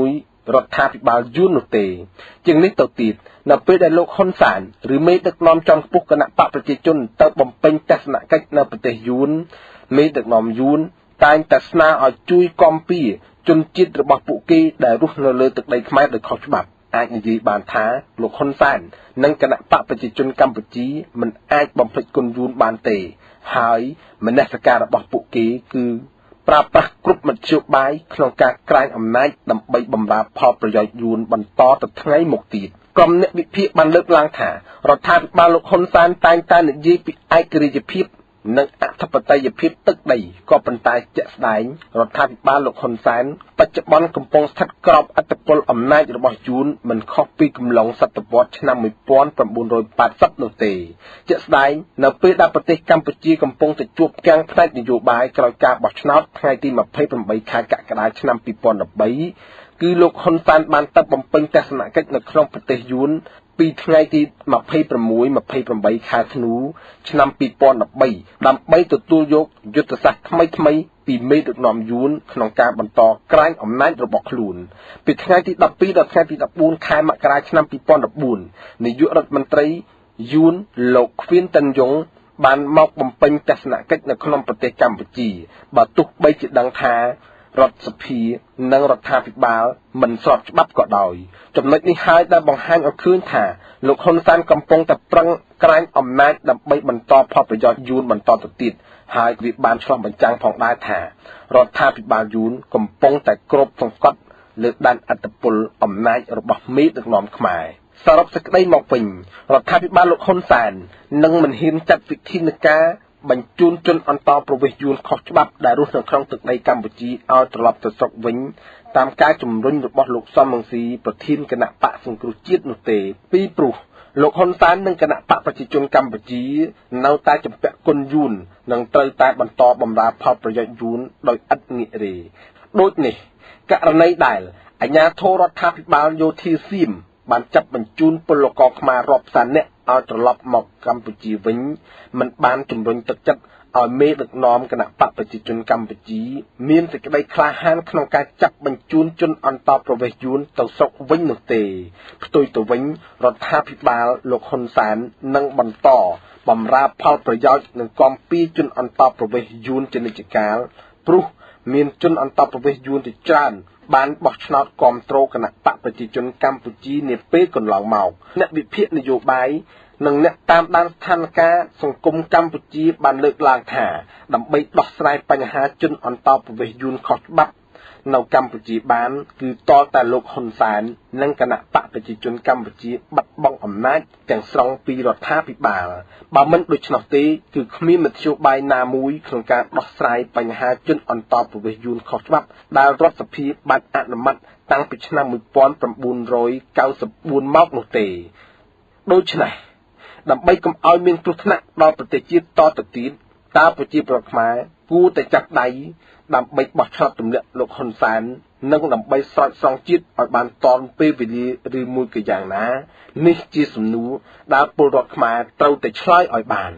S10: រដ្ឋាភិបាលយួននោះទេជាងនេះទៅទៀតនៅពេលដែលលោកហ៊ុនសែនឬមេដឹកនាំជាន់ខ្ពស់គណៈបកប្រជាជនទៅបំពេញទស្សនកិច្ចនៅប្រទេសយួនមេដឹកនាំយួនតែងតែស្នើឲ្យជួយគាំពៀជនជាតិរបស់ពួកគេដែលរស់នៅលើទឹកដីខ្មែរដោយខុសច្បាប់អាចនិយាយបានថាលោកហ៊ុនសែននិងគណៈបកប្រជាជនកម្ពុជាមិនអាចបំភ្លេចគុណយួនបានទេហើយមនសិការរបស់ពួកគេគឺប្រើប្រាស់គ្រប់មធ្យោបាយក្នុងការក្រាញអំណាចដើម្បីបម្រើផលប្រយោជន៍យួនបន្តទៅថ្ងៃមុខទៀតក្រុមអ្នកវិភាគបានលើកឡើងថារដ្ឋាភិបាលលោកហ៊ុនសែនតែងតែនិយាយពីឯករាជ្យភាពនិងអធិបតេយ្យភាពទឹកដីក៏ប៉ុន្តែជាក់ស្ដែងរដ្ឋាភិបាលលោកហ៊ុនសែនបច្ចុប្បន្នកំពុងស្ថិតក្រោមឥទ្ធិពលអំណាចរបស់យួនមិនខុសពីកំឡុងសតវត្សឆ្នាំmột nghìn chín trăm八mươiនោះទេជាក់ស្ដែងនៅពេលដែលប្រទេសកម្ពុជាកំពុងតែជួបកាំងផ្នែកនយោបាយក្រោយការបោះឆ្នោតថ្ងៃទីยี่สิบแปดខែកក្កដាឆ្នាំยี่สิบสิบสามគឺលោកហ៊ុនសែនបានទៅបំពេញទស្សនកិច្ចនៅក្នុងប្រទេសយួនពីថ្ងៃទីยี่สิบหก ยี่สิบแปดខែធ្នូឆ្នាំยี่สิบสิบสามដើម្បីទទួលយកយុទ្ធសាស្ត្រថ្មីៗពីមេដឹកនាំយួនក្នុងការបន្តក្រាញអំណាចរបស់ខ្លួនពីថ្ងៃទីដប់ពីរដល់ថ្ងៃទីដប់បួនខែមករាឆ្នាំยี่สิบสิบสี่នាយករដ្ឋមន្ត្រីយួនលោកឃ្វៀនតាន់យុងបានមកបំពេញទស្សនកិច្ចនៅក្នុងប្រទេសកម្ពុជាបើទោះបីជាដឹងថារដ្ឋសភានិងរដ្ឋាភិបាលមិនស្របច្បាប់ក៏ដោយចំណុចនេះហើយដែលបង្ហាញឲ្យឃើញថាលោកហ៊ុនសែនកំពុងតែប្រឹងក្រាញអំណាចដើម្បីបន្តផលប្រយោជន៍យួនបន្តទៅទៀតហើយវាបានឆ្លុះបញ្ចាំងផងដែរថារដ្ឋាភិបាលយួនកំពុងតែគ្របសង្កត់លើដែនឥទ្ធិពលអំណាចរបស់មេដឹកនាំខ្មែរសរុបសេចក្តីមកវិញរដ្ឋាភិបាលលោកហ៊ុនសែននឹងមិនហ៊ានចាត់វិធានការបញ្ជូនជនអន្តរប្រវេសន៍យួនខុសច្បាប់ដែលរស់នៅក្នុងទឹកដីកម្ពុជាឲ្យត្រឡប់ទៅស្រុកវិញតាមការជំរុញរបស់លោកសំរងស៊ីប្រធានគណៈបកសង្គ្រោះជាតិនោះទេពីព្រោះលោកហ៊ុនសែននិងគណៈបកប្រជាជនកម្ពុជានៅតែចម្ពាក់គុណយួននិងត្រូវតែបន្តបម្រើផលប្រយោជន៍យួនដោយឥតងាករេដូចនេះករណីដែលអាជ្ញាធររដ្ឋាភិបាលយោធាសៀមបានចាប់បញ្ជូនពលករខ្មែររាប់សែននាក់ឲ្យត្រឡប់មកកម្ពុជាវិញមិនបានជំរុញទឹកចិត្តឲ្យមេដឹកនាំគណៈបកប្រជាជនកម្ពុជាមានសេចក្តីក្លាហានក្នុងការចាប់បញ្ជូនជនអន្តរប្រវេសន៍យួនទៅស្រុកវិញនោះទេផ្ទុយទៅវិញរដ្ឋាភិបាលលោកហ៊ុនសែននឹងបន្តបម្រើផលប្រយោជន៍និងគាំពៀជនអន្តរប្រវេសន៍យួនជានិច្ចកាលព្រោះមានជនអន្តរប្រវេសន៍យួនជាច្រើនបានបោះឆ្នោតគាំទ្រគណៈបកប្រជាជនកម្ពុជានាពេលកន្លងមកអ្នកវិភាគនយោបាយនិងអ្នកតាមដានស្ថានភាពសង្គមកម្ពុជាបានលើកឡើងថាដើម្បីដោះស្រាយបញ្ហាជនអន្តរប្រវេសន៍យួនខុសច្បាប់នៅកម្ពុជាបានគឺតលតែលោកហ៊ុនសែននិងគណៈបកប្រជាជនកម្ពុជាបាត់បង់អំណាចទាំងស្រុងពីរដ្ឋាភិបាលបើមិនដូច្នោះទេគឺគ្មានមធ្យោបាយណាមួយក្នុងការដោះស្រាយបញ្ហាជនអន្តរប្រវេសន៍យួនខុសច្បាប់ដែលរដ្ឋសភាបានអនុម័តតាំងពីឆ្នាំmột nghìn chín trăm chín mươi tưមកនោះទេដូច្នេះដើម្បីកុំឲ្យមានគ្រោះថ្នាក់ដល់ប្រទេសជាតិតទៅទៀតតើប្រជាពលរដ្ឋខ្មែរគួរតែចាប់ដៃដើម្បីបោះឆ្នោតទម្លាក់លោកហ៊ុនសែននិងដើម្បីស្រោចស្រង់ជាតិឲ្យបានទាន់ពេលវេលាឬមួយក៏យ៉ាងណានេះជាសំណួរដែលពលរដ្ឋខ្មែរត្រូវតែឆ្លើយឲ្យបាន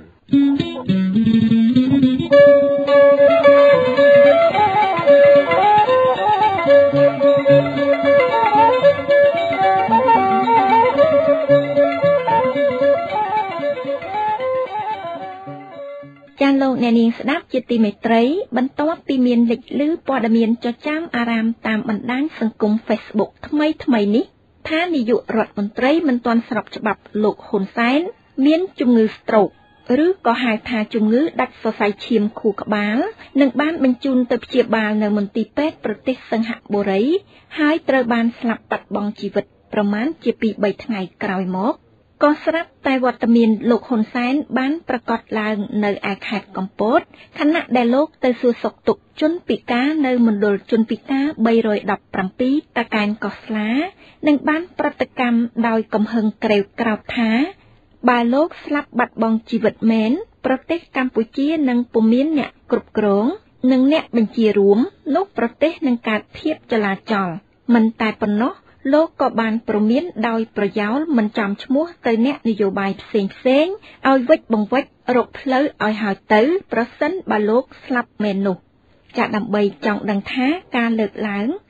S1: ចាលោកអ្នកនាងស្ដាប់ជាទីមេត្រីបន្ទាប់ពីមានលេចឮព័ត៌មានចចាមអារ៉ាមតាមបណ្ដាញសង្គម Facebook ថ្មីថ្មីនេះថានាយករដ្ឋមន្ត្រីមិនទាន់ស្របច្បាប់លោកហ៊ុនសែនមានជំងឺ stroke ឬក៏ហៅថាជំងឺដាច់សរសៃឈាមខួរក្បាលនិងបានបញ្ជូនទៅព្យាបាលនៅមន្ទីរពេទ្យប្រទេសសិង្ហបុរីហើយត្រូវបានស្លាប់បាត់បង់ជីវិតប្រមាណជាពីរបីថ្ងៃក្រោយមកក៏ស្រាប់តែវត្តមានលោកហ៊ុនសែនបានប្រកាសឡើងនៅឯខេត្តកំពតខណៈដែលលោកទៅសួរសុខទុក្ខជនពិការនៅមណ្ឌលជនពិការបីរយដប់ប្រាំពីរតាកែនកោះស្លានិងបានប្រតិកម្មដោយកំហឹងក្រេវក្រោធថាបើលោកស្លាប់បាត់បង់ជីវិតមែនប្រទេសកម្ពុជានឹងពុំមានអ្នកគ្រប់គ្រងនិងអ្នកបញ្ជារួមនោះប្រទេសនឹងកើតភាពចលាចលមិនតែប៉ុណ្ណោះលោកក៏បានប្រមានដោយប្រយោលមិនចំឈ្មោះទៅអ្នកនយោបាយផ្សេងផ្សេងឲ្យវិច្ចបង្វិច្ចរកផ្លូវឲ្យហើយទៅប្រសិនបើលោកស្លាប់មែននោះចាដើម្បីចង់ដឹងថាការលើកឡើង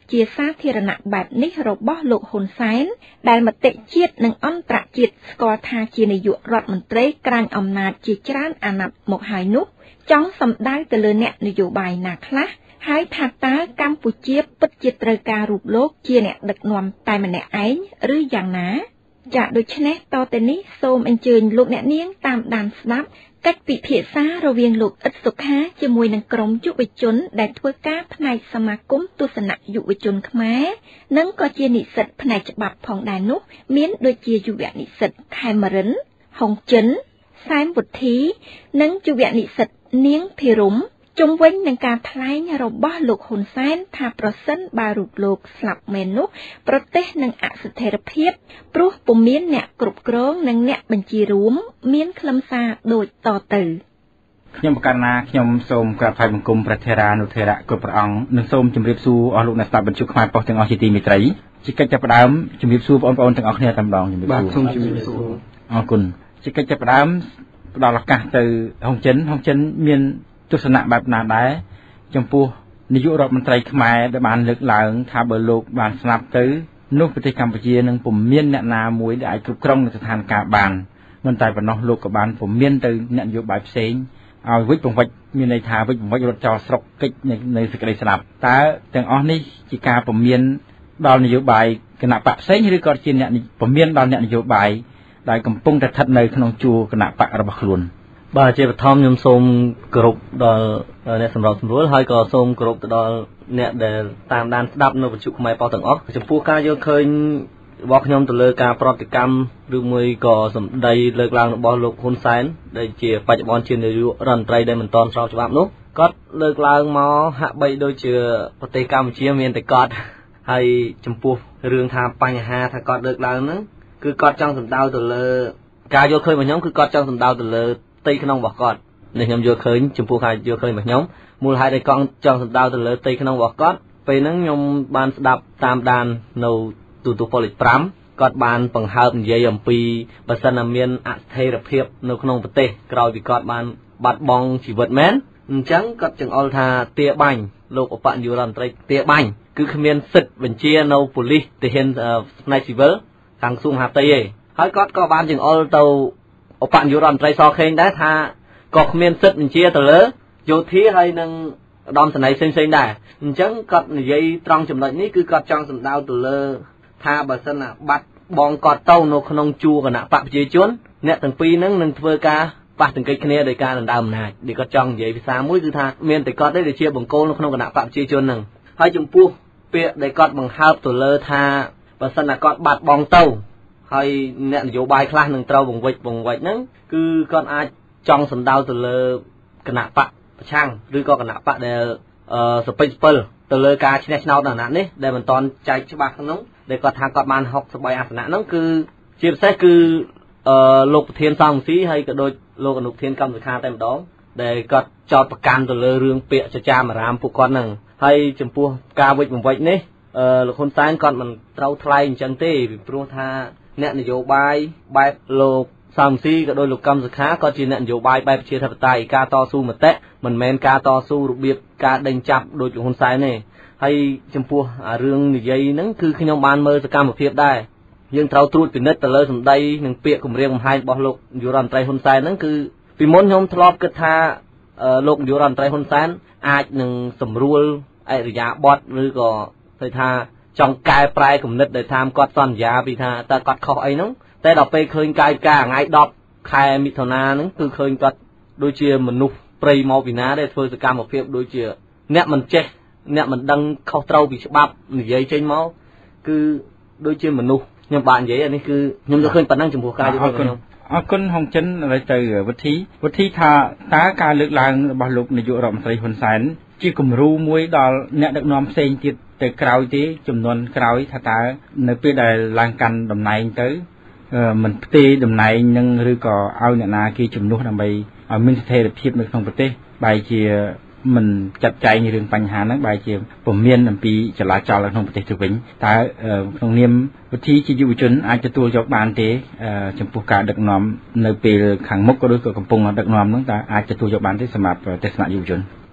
S1: ជាសាធារណៈបែបនេះរបស់លោកហ៊ុនសែនដែលមតិជាតិនិងអន្តរជាតិស្គាល់ថាជានាយករដ្ឋមន្ត្រីក្រាញអំណាចជាច្រើនអាណត្តិមកហើយនោះចង់សម្ដៅទៅលើអ្នកនយោបាយណាខ្លះហើយថាតើកម្ពុជាពិតជាត្រូវការរូបលោកជាអ្នកដឹកនាំតែម្នាក់ឯងឬយ៉ាងណាចាដូច្នេះតទៅនេះសូមអញ្ជើញលោកអ្នកនាងតាមដានស្ដាប់កិច្ចពិភាក្សារវាងលោកអ៊ិតសុខាជាមួយនឹងក្រុមយុវជនដែលធ្វើការផ្នែកសមាគមទស្សនៈយុវជនខ្មែរនិងក៏ជានិស្សិតផ្នែកច្បាប់ផងដែរនោះមានដូចជាយុវនិស្សិតខេមរិនហុងចិនសែមវុធី និងយុវនិស្សិតនាងភិរមជុំវិញនឹងការថ្លែងរបស់លោកហ៊ុនសែនថាប្រសិនបើរូបលោកស្លាប់មែននោះប្រទេសនឹងអស្ថិរភាពព្រោះពុំមានអ្នកគ្រប់គ្រងនិងអ្នកបញ្ជារួមមានខ្លឹមសារដូចតទៅខ្ញុំបកណ្ណាខ្ញុំសូមក្រាបថ្វាយបង្គំព្រះថេរានុថេរៈគ្រប់ព្រះអង្គនិងសូមជម្រាបសួរអស់លោកអ្នកស្ដាប់បញ្ជុខ្មែរប៉ុស្តិ៍ទាំងអស់ជាទីមេត្រីជាកិច្ចចាប់ផ្ដើមជម្រាបសួរបងប្អូនទាំងអស់គ្នាតែម្ដងជម្រាបសួរបាទសូមជម្រាបសួរអរគុណជាកិច្ចចាប់ផ្ដើមផ្ដល់ឱកាសទៅហុងចិនហុងចិនមានទស្សនៈបែបណាដែរចំពោះនាយករដ្ឋមន្ត្រីខ្មែរដែលបានលើកឡើងថាបើលោកបានស្លាប់ទៅនោះប្រទេសកម្ពុជានឹងពុំមានអ្នកណាមួយដែលអាចគ្រប់គ្រងស្ថានភាពបានមិនតែប៉ុណ្ណោះលោកក៏បានពុំមានទៅអ្នកនយោបាយផ្សេងឲ្យវិច្ចបង្វិច្ចមានន័យថាវិច្ចបង្វិច្ចរត់ចោលស្រុកកិច្ចនៅសេចក្តីស្លាប់តើទាំងអស់នេះជាការពុំមានដល់នយោបាយគណៈបកផ្សេងឬក៏ជាអ្នកពុំមានដល់អ្នកនយោបាយដែលកំពុងតែស្ថិតនៅក្នុងជួរគណៈបករបស់ខ្លួនបាទជាបឋមខ្ញុំសូមគោរពដល់អ្នកសម្របសម្រួលហើយក៏សូមគោរពទៅដល់អ្នកដែលតាមដានស្ដាប់នៅវិទ្យុខ្មែរប៉ុស្តិ៍ទាំងអស់ចំពោះការយល់ឃើញរបស់ខ្ញុំទៅលើការប្រតិកម្មឬមួយក៏សម្ដីលើកឡើងរបស់លោកហ៊ុនសែនដែលជាបច្ចុប្បន្នជានាយករដ្ឋមន្ត្រីដែលមិនទាន់ស្របច្បាប់នោះគាត់លើកឡើងមកហាក់បីដូចជាប្រទេសកម្ពុជាមានតែគាត់ហើយចំពោះរឿងថាបញ្ហាថាគាត់លើកឡើងហ្នឹងគឺគាត់ចង់សម្ដៅទៅលើការយល់ឃើញរបស់ខ្ញុំគឺគាត់ចង់សម្ដៅទៅលើផ្ទៃក្នុងរបស់គាត់នេះខ្ញុំយល់ឃើញចំពោះការយល់ឃើញរបស់ខ្ញុំមូលហេតុដែលកង់ចង់សម្ដៅទៅលើផ្ទៃក្នុងរបស់គាត់ពេលហ្នឹងខ្ញុំបានស្ដាប់តាមដាននៅទូទស្សន៍ប៉ូលីសប្រាំគាត់បានបង្ហើបនិយាយអំពីបើសិនណាមានអស្ថិរភាពនៅក្នុងប្រទេសក្រោយពីគាត់បានបាត់បង់ជីវិតមែនអញ្ចឹងគាត់ចង្អុលថាទាបាញ់លោកឧបនាយករដ្ឋមន្ត្រីទាបាញ់គឺគ្មានសិទ្ធិបញ្ជានៅប៉ូលីសទាហានផ្នែកស៊ីវិលខាងក្រសួងមហាផ្ទៃទេហើយគាត់ក៏បានចង្អុលទៅឧបនាយករដ្ឋមន្ត្រីសខេងដែរថាក៏គ្មានសិទ្ធិបញ្ជាទៅលើយោធាហើយនឹងឧត្តមសេនីយ៍ផ្សេងៗដែរអញ្ចឹងគាត់និយាយត្រង់ចំណុចនេះគឺគាត់ចង់សម្ដៅទៅលើថាបើសិនណាបាត់បងគាត់ទៅនៅក្នុងជួរគណៈបកប្រជាជនអ្នកទាំងពីរហ្នឹងនឹងធ្វើការប៉ះទង្គិចគ្នាដោយការដណ្ដើមអំណាចដែលគាត់ចង់និយាយភាសាមួយគឺថាមានតែគាត់ទេដែលជាបង្គោលនៅក្នុងគណៈបកប្រជាជនហ្នឹងហើយចំពោះពាក្យដែលគាត់បង្ហើបទៅលើថាបើសិនណាគាត់បាត់បង់ទៅហើយអ្នកនយោបាយខ្លះនឹងត្រូវបង្វិចបង្វិចហ្នឹងគឺគាត់អាចចង់សម្ដៅទៅលើគណៈបកប្រឆាំងឬក៏គណៈបកដែលអឺសពេចស្ពិលទៅលើការឈ្នះឆ្នោតអាណត្តិនេះដែលមិនទាន់ចែកច្បាស់ក្នុងដែលគាត់ថាគាត់បានហុកសិបបីអាសនៈហ្នឹងគឺជាពិសេសគឺអឺលោកប្រធានសង្ឃស៊ីហើយក៏ដូចលោកអនុប្រធានកម្មសខាតែម្ដងដែលគាត់ចោទប្រកាន់ទៅលើរឿងពាក្យចចាមអារាមពួកគាត់ហ្នឹងហើយចំពោះការវិច្ចបង្វិចនេះអឺលោកហ៊ុនសែនគាត់មិនត្រូវថ្លែងអញ្ចឹងទេពីព្រោះថាអ្នកនយោបាយបែបលោកសំស៊ីក៏ដោយលោកកម្មសខាក៏ជាអ្នកនយោបាយបែបប្រជាធិបតេយ្យការតស៊ូមតិមិនមែនការតស៊ូរបៀបការដេញចាប់ដោយលោកហ៊ុនសែនទេហើយចំពោះរឿងនិយាយហ្នឹងគឺខ្ញុំបានមើលសកម្មភាពដែរយើងត្រូវត្រួតពិនិត្យទៅលើសម្ដីនិងពាក្យគម្រាមកំហែងរបស់លោកនាយករដ្ឋមន្ត្រីហ៊ុនសែនហ្នឹងគឺពីមុនខ្ញុំធ្លាប់គិតថាលោកនាយករដ្ឋមន្ត្រីហ៊ុនសែនអាចនឹងសម្រួលអរិយាប័ត្រឬក៏គេថាចង់កែប្រែគំនិតដែលតាមគាត់សន្យាពីថាតើគាត់ខុសអីហ្នឹងតែដល់ពេលឃើញកាយការថ្ងៃដប់ខែមិថុនាហ្នឹងគឺឃើញគាត់ដូចជាមនុស្សព្រៃមកពីណាដែលធ្វើសកម្មភាពដូចជាអ្នកមិនចេះអ្នកមិនដឹងខុសត្រូវពីច្បាប់និយាយចេញមកគឺដូចជាមនុស្សខ្ញុំបាននិយាយអានេះគឺខ្ញុំទៅឃើញប៉ុណ្ណឹងចំពោះការយល់ឃើញខ្ញុំអរគុណហុងចិនឥឡូវទៅវិធីវិធីថាតើការលើកឡើងរបស់លោកនាយករដ្ឋមន្ត្រីហ៊ុនសែនជាគំរូមួយដល់អ្នកដឹកនាំផ្សេងទៀតទៅក្រោយទេចំនួនក្រោយថាតើនៅពេលដែលឡើងកាន់តំណែងទៅមិនផ្ទេរតំណែងនឹងឬក៏ឲ្យអ្នកណាគេជំនួសដើម្បីឲ្យមានស្ថិរភាពនៅក្នុងប្រទេសបែរជាមិនចាត់ចែងរឿងបញ្ហាហ្នឹងបែរជាពុំមានអំពីចលាចលនៅក្នុងប្រទេសទៅវិញតើក្នុងនាមវិធីជាយុវជនអាចទទួលយកបានទេចំពោះការដឹកនាំនៅពេលខាងមុខក៏ដូចក៏កំពុងដឹកនាំហ្នឹងតើអាចទទួលយកបានទេសម្រាប់ទស្សនៈយុវជន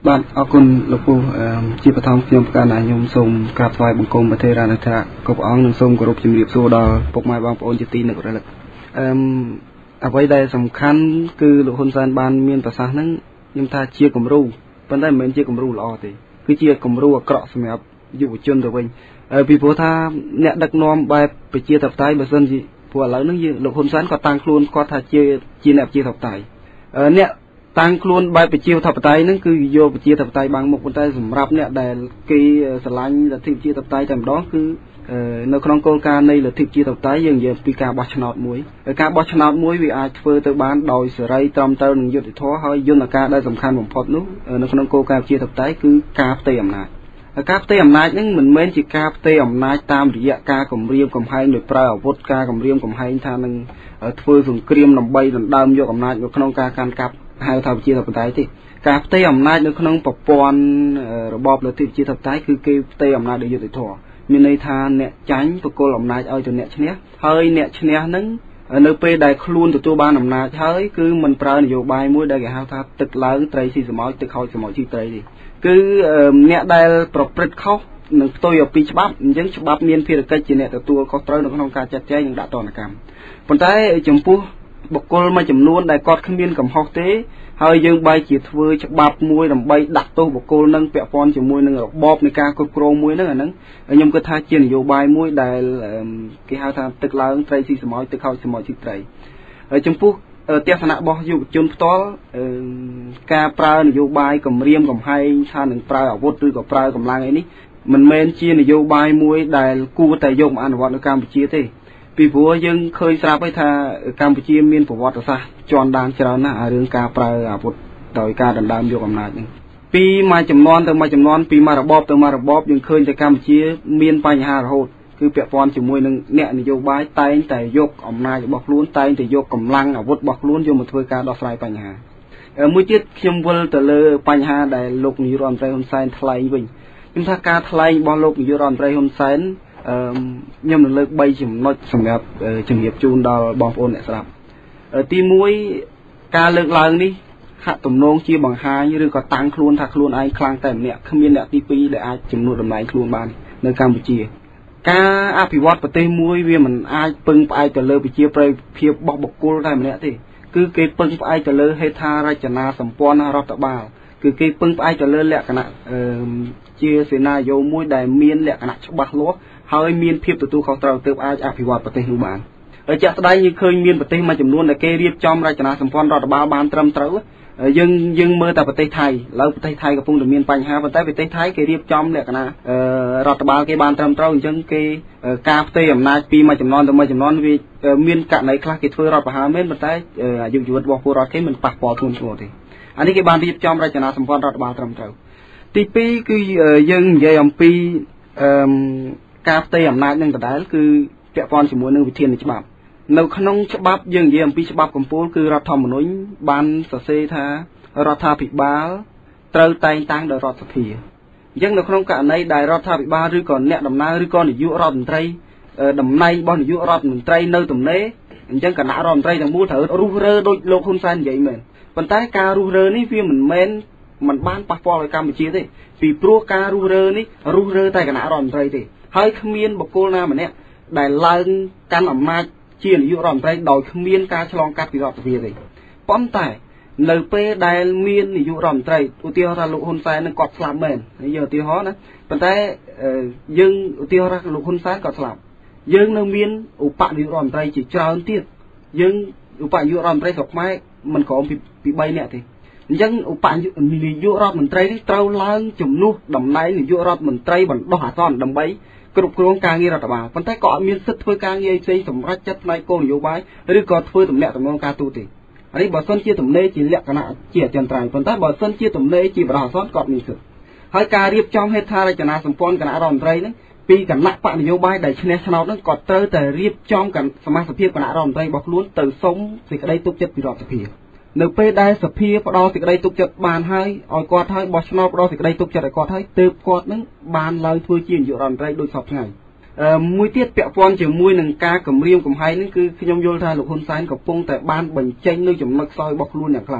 S11: បាទអរគុណលោកពូជាបឋមខ្ញុំប្រកាសណាខ្ញុំសូមក្រាបថ្វាយបង្គំព្រះថេរានុថាគ្រប់ព្រះអង្គនិងសូមគោរពជំរាបសួរដល់ពុកម៉ែបងប្អូនជាទីនឹករលឹកអឺអ្វីដែលសំខាន់គឺលោកហ៊ុនសែនបានមានប្រសាសន៍ហ្នឹងខ្ញុំថាជាគំរូប៉ុន្តែមិនមែនជាគំរូល្អទេគឺជាគំរូអាក្រក់សម្រាប់យុវជនទៅវិញពីព្រោះថាអ្នកដឹកនាំបែបប្រជាធិបតេយ្យបើសិនជាព្រោះឥឡូវហ្នឹងយើងលោកហ៊ុនសែនគាត់តាំងខ្លួនគាត់ថាជាជាអ្នកប្រជាធិបតេយ្យអ្នកតាំងខ្លួនបែបប្រជាធិបតេយ្យហ្នឹងគឺយកប្រជាធិបតេយ្យបាំងមុខប៉ុន្តែសម្រាប់អ្នកដែលគេស្រឡាញ់លទ្ធិប្រជាធិបតេយ្យតែម្ដងគឺនៅក្នុងគោលការណ៍នៃលទ្ធិប្រជាធិបតេយ្យយើងនិយាយពីការបោះឆ្នោតមួយការបោះឆ្នោតមួយវាអាចធ្វើទៅបានដោយសេរីត្រឹមត្រូវនឹងយុត្តិធម៌ហើយយន្តការដែលសំខាន់បំផុតនោះនៅក្នុងគោលការណ៍ប្រជាធិបតេយ្យគឺការផ្ទេរអំណាចការផ្ទេរអំណាចហ្នឹងមិនមែនជាការផ្ទេរអំណាចតាមរយៈការគម្រាមកំហែងដោយប្រើអាវុធការគម្រាមកំហែងថានឹងធ្វើសង្គ្រាមដើម្បីដណ្ដើមយកអំណាចនៅក្នុងការកាន់កាប់ហៅថាប្រជាធិបតេយ្យទេការផ្ទេរអំណាចនៅក្នុងប្រព័ន្ធរបបលទ្ធិប្រជាធិបតេយ្យគឺគេផ្ទេរអំណាចដោយយុត្តិធម៌មានន័យថាអ្នកចាញ់បកគលអំណាចឲ្យទៅអ្នកឈ្នះហើយអ្នកឈ្នះហ្នឹងនៅពេលដែលខ្លួនទទួលបានអំណាចហើយគឺមិនប្រើនយោបាយមួយដែលគេហៅថាទឹកឡើងត្រីស៊ីសម្ោចទឹកខូចសម្ោចស៊ីត្រីទេគឺអ្នកដែលប្រព្រឹត្តខុសនឹងផ្ទុយពីច្បាប់អញ្ចឹងច្បាប់មានភារកិច្ចជាអ្នកទទួលខុសត្រូវនៅក្នុងការចាត់ចែងនិងដាក់ទណ្ឌកម្មប៉ុន្តែចំពោះបុគ្គលមួយចំនួនដែលគាត់គ្មានកំហុសទេហើយយើងបែរជាធ្វើច្បាប់មួយដើម្បីដាក់ទោសបុគ្គលនឹងពាក់ព័ន្ធជាមួយនឹងរបបនៃការគ្រប់គ្រងមួយហ្នឹងអាហ្នឹងខ្ញុំគិតថាជានយោបាយមួយដែលគេហៅថាទឹកឡើងត្រីស៊ីសម្ោចទឹកខូចសម្ោចស៊ីត្រីហើយចំពោះទស្សនៈរបស់យុវជនផ្ទាល់ការប្រើនយោបាយគម្រាមកំហែងថានឹងប្រើអាវុធឬក៏ប្រើកម្លាំងអីនេះមិនមែនជានយោបាយមួយដែលគួរតែយកមកអនុវត្តនៅកម្ពុជាទេពីព្រោះយើងឃើញស្រាប់ហើយថាកម្ពុជាមានប្រវត្តិសាស្ត្រជន់ដានច្រើនណាស់អារឿងការប្រើអាវុធដោយការដណ្ដើមយកអំណាចហ្នឹងពីមួយចំនួនទៅមួយចំនួនពីមួយរបបទៅមួយរបបយើងឃើញតែកម្ពុជាមានបញ្ហារហូតគឺពាក់ព័ន្ធជាមួយនឹងអ្នកនយោបាយតែងតែយកអំណាចរបស់ខ្លួនតែងតែយកកម្លាំងអាវុធរបស់ខ្លួនយកមកធ្វើការដោះស្រាយបញ្ហាមួយទៀតខ្ញុំវិលទៅលើបញ្ហាដែលលោកនាយរដ្ឋមន្ត្រីហ៊ុនសែនថ្លែងវិញខ្ញុំថាការថ្លែងរបស់លោកនាយរដ្ឋមន្ត្រីហ៊ុនសែនអឺខ្ញុំនឹងលើកបីចំណុចសម្រាប់ជំរាបជូនដល់បងប្អូនអ្នកស្ដាប់ទីមួយការលើកឡើងនេះហាក់ទំនងជាបង្ហាញឬក៏តាំងខ្លួនថាខ្លួនឯងខ្លាំងតែម្នាក់គ្មានអ្នកទីពីរដែលអាចជំនួសតំណែងខ្លួនបាននៅកម្ពុជាការអភិវឌ្ឍប្រទេសមួយវាមិនអាចពឹងផ្អែកទៅលើប្រជាប្រិយភាពរបស់បុគ្គលតែម្នាក់ទេគឺគេពឹងផ្អែកទៅលើហេដ្ឋារចនាសម្ព័ន្ធរដ្ឋបាលគឺគេពឹងផ្អែកទៅលើលក្ខណៈជាសេនាយោមួយដែលមានលក្ខណៈច្បាស់លាស់ហើយមានភាពទទួលខុសត្រូវទើបអាចអភិវឌ្ឍប្រទេសនោះបានហើយជាក់ស្ដែងយើងឃើញមានប្រទេសមួយចំនួនដែលគេរៀបចំរចនាសម្ព័ន្ធរដ្ឋបាលបានត្រឹមត្រូវយើងយើងមើលតែប្រទេសថៃឥឡូវប្រទេសថៃកំពុងតែមានបញ្ហាប៉ុន្តែប្រទេសថៃគេរៀបចំលក្ខណៈរដ្ឋបាលគេបានត្រឹមត្រូវអញ្ចឹងគេការផ្ទេរអំណាចពីមួយចំនួនទៅមួយចំនួនវាមានករណីខ្លះគេធ្វើរដ្ឋប្រហារមែនប៉ុន្តែអាយុជីវិតរបស់ពលរដ្ឋគេមិនប៉ះពាល់ធ្ងន់ធ្ងរទេអានេះគេបានរៀបចំរចនាសម្ព័ន្ធរដ្ឋបាលត្រឹមត្រូវទីពីរគឺយើងនិយាយអំពីអឺការផ្ទេរអំណាចនឹងដដែលគឺពាក់ព័ន្ធជាមួយនឹងវិធាននៃច្បាប់នៅក្នុងច្បាប់យើងនិយាយអំពីច្បាប់កម្ពុជាគឺរដ្ឋធម្មនុញ្ញបានសរសេរថារដ្ឋាភិបាលត្រូវតែងតាំងដោយរដ្ឋសភាអញ្ចឹងនៅក្នុងករណីដែលរដ្ឋាភិបាលឬក៏អ្នកដំណើរឬក៏នាយករដ្ឋមន្ត្រីតំណែងរបស់នាយករដ្ឋមន្ត្រីនៅទំនេរអញ្ចឹងគណៈរដ្ឋមន្ត្រីទាំងមូលត្រូវរុះរើដោយលោកហ៊ុនសែននិយាយមែនប៉ុន្តែការរុះរើនេះវាមិនមែនមិនបានប៉ះពាល់ឲ្យកម្ពុជាទេពីព្រោះការរុះរើនេះរុះរើតែគណៈរដ្ឋមន្ត្រីទេហើយគ្មានបុគ្គលណាម្នាក់ដែលឡើងកាន់អំណាចជានាយករដ្ឋមន្ត្រីដោយគ្មានការឆ្លងកាត់ពីរដ្ឋសភាទេប៉ុន្តែនៅពេលដែលមាននាយករដ្ឋមន្ត្រីឧទាហរណ៍ថាលោកហ៊ុនសែននឹងគាត់ស្លាប់មែនយើងឧទាហរណ៍ណាប៉ុន្តែយើងឧទាហរណ៍ថាលោកហ៊ុនសែនគាត់ស្លាប់យើងនៅមានឧបនាយករដ្ឋមន្ត្រីជាច្រើនទៀតយើងឧបនាយករដ្ឋមន្ត្រីស្រុកខ្មែរមិនក្រោមពីពីបីនាក់ទេអញ្ចឹងឧបនាយករដ្ឋមន្ត្រីនេះត្រូវឡើងជំនួសតំណែងនាយករដ្ឋមន្ត្រីបណ្ដោះអាសន្នដើម្បីគ្រប់គ្រងការងាររដ្ឋបាលប៉ុន្តែក៏អត់មានសិទ្ធិធ្វើការងារផ្សេងសម្រាប់ចាត់ផ្នែកគោលនយោបាយឬក៏ធ្វើទំនាក់ទំនងការទូតទេអានេះបើសិនជាទំនេរជាលក្ខណៈជាអចិន្ត្រៃយ៍ប៉ុន្តែបើសិនជាទំនេរជាបណ្ដោះអាសន្នក៏មានសិទ្ធិហើយការរៀបចំហេដ្ឋារចនាសម្ព័ន្ធគណៈរដ្ឋមន្ត្រីហ្នឹងពីគណៈបកនយោបាយដែលឈ្នះឆ្នោតហ្នឹងក៏ត្រូវតែរៀបចំសមាជិកគណៈរដ្ឋមន្ត្រីរបស់ខ្លួនទៅសុំសេចក្តីទុកចិត្តពីរដ្ឋសភានៅពេលដែលសភាផ្ដល់សេចក្តីទុកចិត្តបានហើយឲ្យគាត់ហើយបោះឆ្នោតផ្ដល់សេចក្តីទុកចិត្តឲ្យគាត់ហើយទើបគាត់នឹងបានឡើងធ្វើជានាយករដ្ឋមន្ត្រីដូចសពថ្ងៃអឺមួយទៀតពាក់ព័ន្ធជាមួយនឹងការគម្រាមកំហែងនេះគឺខ្ញុំយល់ថាលោកហ៊ុនសែនកំពុងតែបានបញ្ចេញនៅចំណុចខ្សោយរបស់ខ្លួនយ៉ាងខ្លាំងអ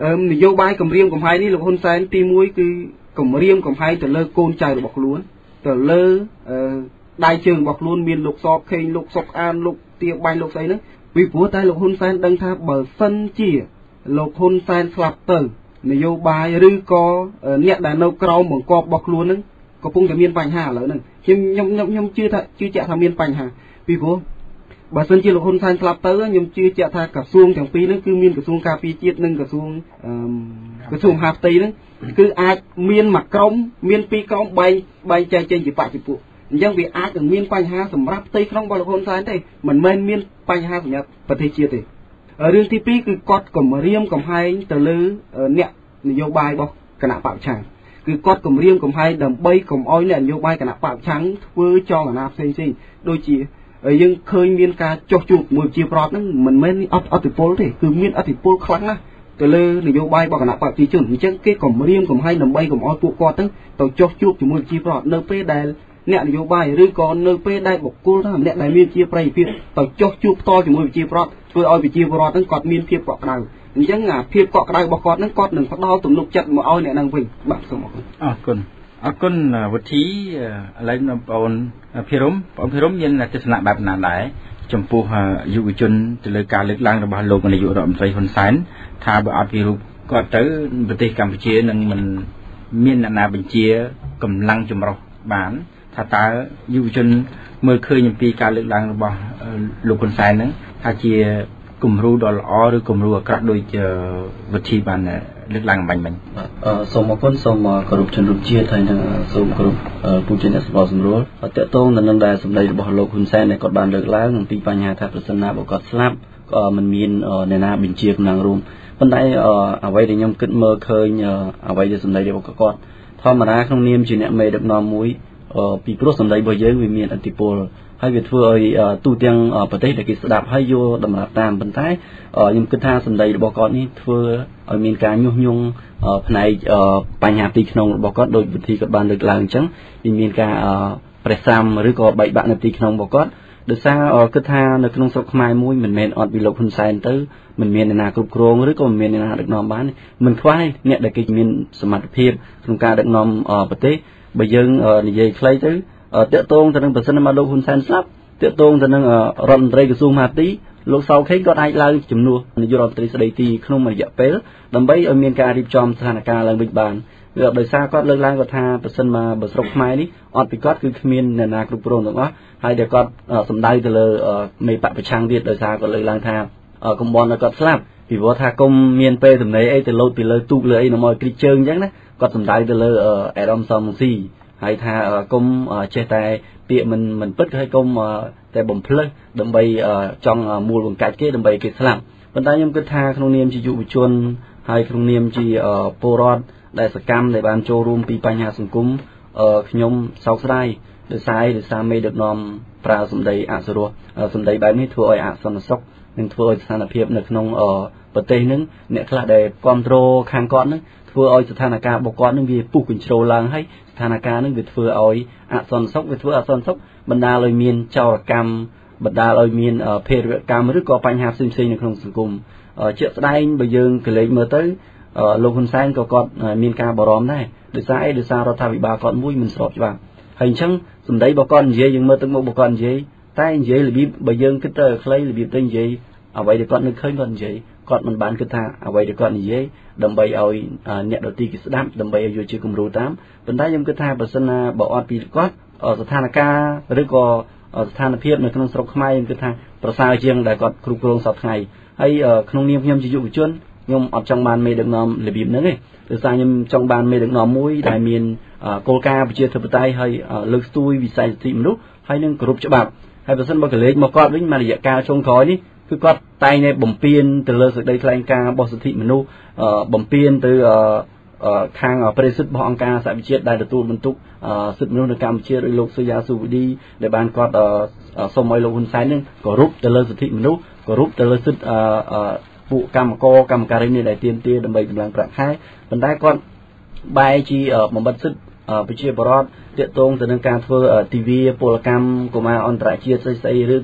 S11: นโยบายกำเรียมกำไฮนี่หลวงคนแซนตีมวยคือกำเรียมกำไฮแต่เลิกโกนใจบอกล้วนแต่เลิกได้เชิงบอกล้วนมีลูกซอกเคยลูกซอกอันลูกเตียบใบลูกใส่นึงวิปัวใต้หลวงคนแซนดังท่าเบอร์ฟันจีหลวงคนแซนสลับเตอร์นโยบายหรือก็เนี่ยแต่นกเราเหมือนกอบบอกล้วนนึงก็พุ่งจะมีปัญหาแล้วนึงยังยังยังยังชื่อท่าชื่อจะทำมีปัญหาวิปัวบาสันจีหลวงคนแซนสลับเตอร์ยังชื่อจะท่ากระทรวงแห่งปีนึงคือมีกระทรวงกาปีจีดนึงกระทรวงกระทรวงหาตีนึงคืออาจมีนหมักกรมมีนปีกรมใบใบใจเจนจีปะจีปุยังวิอาจถึงมีนปัญหาสำหรับตีครองบอลคนแซนได้เหมือนมันมีนปัญหาสำหรับประเทศจีดเลยเรื่องที่ปีคือกอดกับเรียมกับไฮแต่ลือเนี่ยนโยบายบอกขณะปากช้างคือกอดกับเรียมกับไฮดำใบกับอ้อยเนี่ยนโยบายขณะปากช้างเพื่อจองขณะเซ็งซิงโดยจียังเคยมีการจกจุกมือจีบรอดนั่งเหมือนไม่อัตอัติโพลเลยคือมีอัติโพลครั้งนะแต่ลือนโยบายบอกขณะปากจีจุนจังเกี่ยกับเรียมกับไฮดำใบกับอ้อยพวกกอดตั้งต่อจกจุกมือจีบรอดเนื้อเป้ได้เนี่ยนโยบายหรือก่อนเนื้อเป้ได้บอกกูถ้าเนี่ยได้มีจีบไรเพียต่อจกจุกต่อจมือจีบรอดเพื่อเอาไปจีบรอดตั้งกอดมีเพียบเกาะกระดังยังอ่ะเพียบเกาะกระดังบอกกอดนั่งกอดหนึ่งพักดาวตุ่มลูกจัดมาเอาเนี่ยนั่งวิ่งบักสมอง
S12: อ๋อคุณอ๋อคุณวิธีอะไรนะปอนพิรมปอนพิรมยันจะสนับแบบนั้นไหนจมพูยุวชนจะเลยการเลือกตั้งระบาดโลกในยุโรปใจคนสายถ้าแบบพิรุก็เจอประเทศกัมพูชีนั่งมันมีนานาบัญชีกำลังจมรบานถ้าตายุวชนเมื่อเคยยังปีการเลือกตั้งระบาดโลกคนสายนั้นถ้าเชียกลุ่มรู้ดอลอ้อหรือกลุ่มรู้กระโดยเจอวิธีบันเลือกตั้งบันบัน
S13: สมคนสมกรุบชนรุปเชียไทยนะสมกรุบผู้เจนสปอร์ตสมรู้เตะตรงนั้นได้สมได้บอกโลกคุณแซนในกฎบันเลือกตั้งปีปัญญาทัศน์ศาสนาบอกกฎสลับก็มันมีในนาบินเชียกนางรวมปัญหาเอาไว้ในยมขึ้นเมื่อเคยเอาไว้จะสมได้บอกกฎทอมาราขนมเนียมจีเนเมดับนอมุ้ยปีโปรสมได้บ่เยอะวิมีอันติโพลให้เวทเพื่อตู้เตียงประเทศได้กิจดับให้โยดำรับตามปัญหายมขึ้นท่าสมได้บอกกฎนี้เพื่อมีการยุ่งยุ่งในปัญหาตีขนมบอกกฎโดยวิธีกฎบันเลือกตั้งจังมีการประสามหรือก็ใบบัตรในตีขนมบอกกฎโดยซาขึ้นท่าในขนมสกไม้มุ้ยเหมือนเมนออดวิโลคุณไซน์ตื้อเหมือนเมนในนากรุบกรองหรือก็เหมือนในนาดักนอมบ้านเหมือนควายเนี่ยได้กิจมีสมัติเพียบโครงการดักนอมประเทศใบยังในยัยใครตื้อเตะตรงแต่หนึ่งเปอร์เซ็นต์มาโลคุณไซน์ซับเตะตรงแต่หนึ่งรันเรย์กระทรวงมหาดไทยโลกเสาเข่งก็ได้ลายจำนวนในยุโรปตรีสเดตีขนมมันเยอะเป๊ะดังใบอเมริการิบจอมสถานการณ์แรงบิดบานเรื่องโดยซาก็เลิกล้างก็ท่าเปอร์เซ็นต์มาบสรกไม้นี่ออดไปก็คือขมิ้นในนากรุบกรองตรงนั้นให้เดี๋ยวก็สมได้แต่เลยไม่ปะไปช่างเดียดโดยซาก็เลยล้างท่ากรมบอลแล้วก็สลับปีว่าท่ากรมเมียนเป้ถึงไหนไอ้แต่โลดไปเลยตุกเลยไอ้หน่อมอยกรีเชิงยังนะก็สมได้แต่เลยแอดอมซอมซีให้ท่ากรมเชตายเปียมันมันปึ๊ดให้กรมแต่บ่มเพลิดดังใบจังมูลวงการเกดังใบเกสลับบรรดายังก็ท่าขนมเนียมจีจุชวนให้ขนมเนียมจีโปรอดได้สกัมในบ้านโจรูมปีปัญญาสังคมขยมเสาไซโดยสายโดยสามไม่เดือดนอมปราสมเด็จอาสรัวสมเด็จแบบนี้ทัวร์อาสนศกหนึ่งทัวร์สถานเพียบในขนมประเทศนึงเนี่ยขณะใดความโตคางก้อนนึงทัวร์เอาสถานการณ์บกก้อนนึงวีปูกุญโจลังให้สถานการณ์นึงวีทัวร์เอาอาสนศกวีทัวร์อาสนศกบรรดาเลยมีนเจ้ากรรมบรรดาเลยมีนเพศกรรมหรือก่อปัญหาซิมซีในขนมสังคมเชื่อได้ใบยืงเกลือเมื่อtớiโลกคนแซนก็กอดมีการบรอมได้โดยสายโดยสารรัฐวิบาลกอดมุ้ยมันสอบจ้าให้ช่างสมได้บอกกอนเยยังเมื่อตั้งโมบอกกอนเยใต้เยหรือบีใบยืงขึ้นเตอร์ใครหรือบีตั้งเยเอาไว้เดี๋ยวกอดนึกเคยกอนเยกอดมันบานขึ้นท่าเอาไว้เดี๋ยวกอดเยดำใบเอาเนี่ยดตีกิสดามดำใบเอาอยู่ชื่อกลุ่มรูตามเป็นได้ยังขึ้นท่าปัสนาบอกอดปีกอดสถานการณ์หรือก็สถานเพียบในขนมสกขมายยังขึ้นท่าประสาเชียงได้กอดครูกรงสอบไงให้ขนมเนียมยมจะอยู่จนยมอดจังบานไม่ดึงนอมระเบียบนั่นเองโดยสายยมจังบานไม่ดึงนอมมุ้ยได้มีนโกลกาประเทศไทยให้เลิกตุยวิสัยสิมนุให้นึ่งกรุบฉบับให้ประชาชนบริเลกมากอดวิ่งมาระยะการชงคอยนี่คือกอดไตในบ่มเปียนแต่เลิกสุดได้แรงการบริสุทธิ์มนุบ่มเปียนtừทางประเทศบองการสายวิเชียรได้ตัวบรรทุกสุดมนุษย์ในการวิเชียรโลกสุยาสุดีในบ้านกอดสมัยโลกหุ่นสายนึงกรุบแต่เลิกสุดที่มนุษย์กรุบแต่เลิกสุดผู้กรรมกรรมการนี่ได้เตรียมเตรียมดำเนินกำลังประคัยบรรดาก้อนใบจีบ่มบันทึกไปเชียร์บอลเตะตรงแต่ในการเพื่อทีวีโปรแกรมกุมารอันตรายเชียร์ใส่หรือเตะ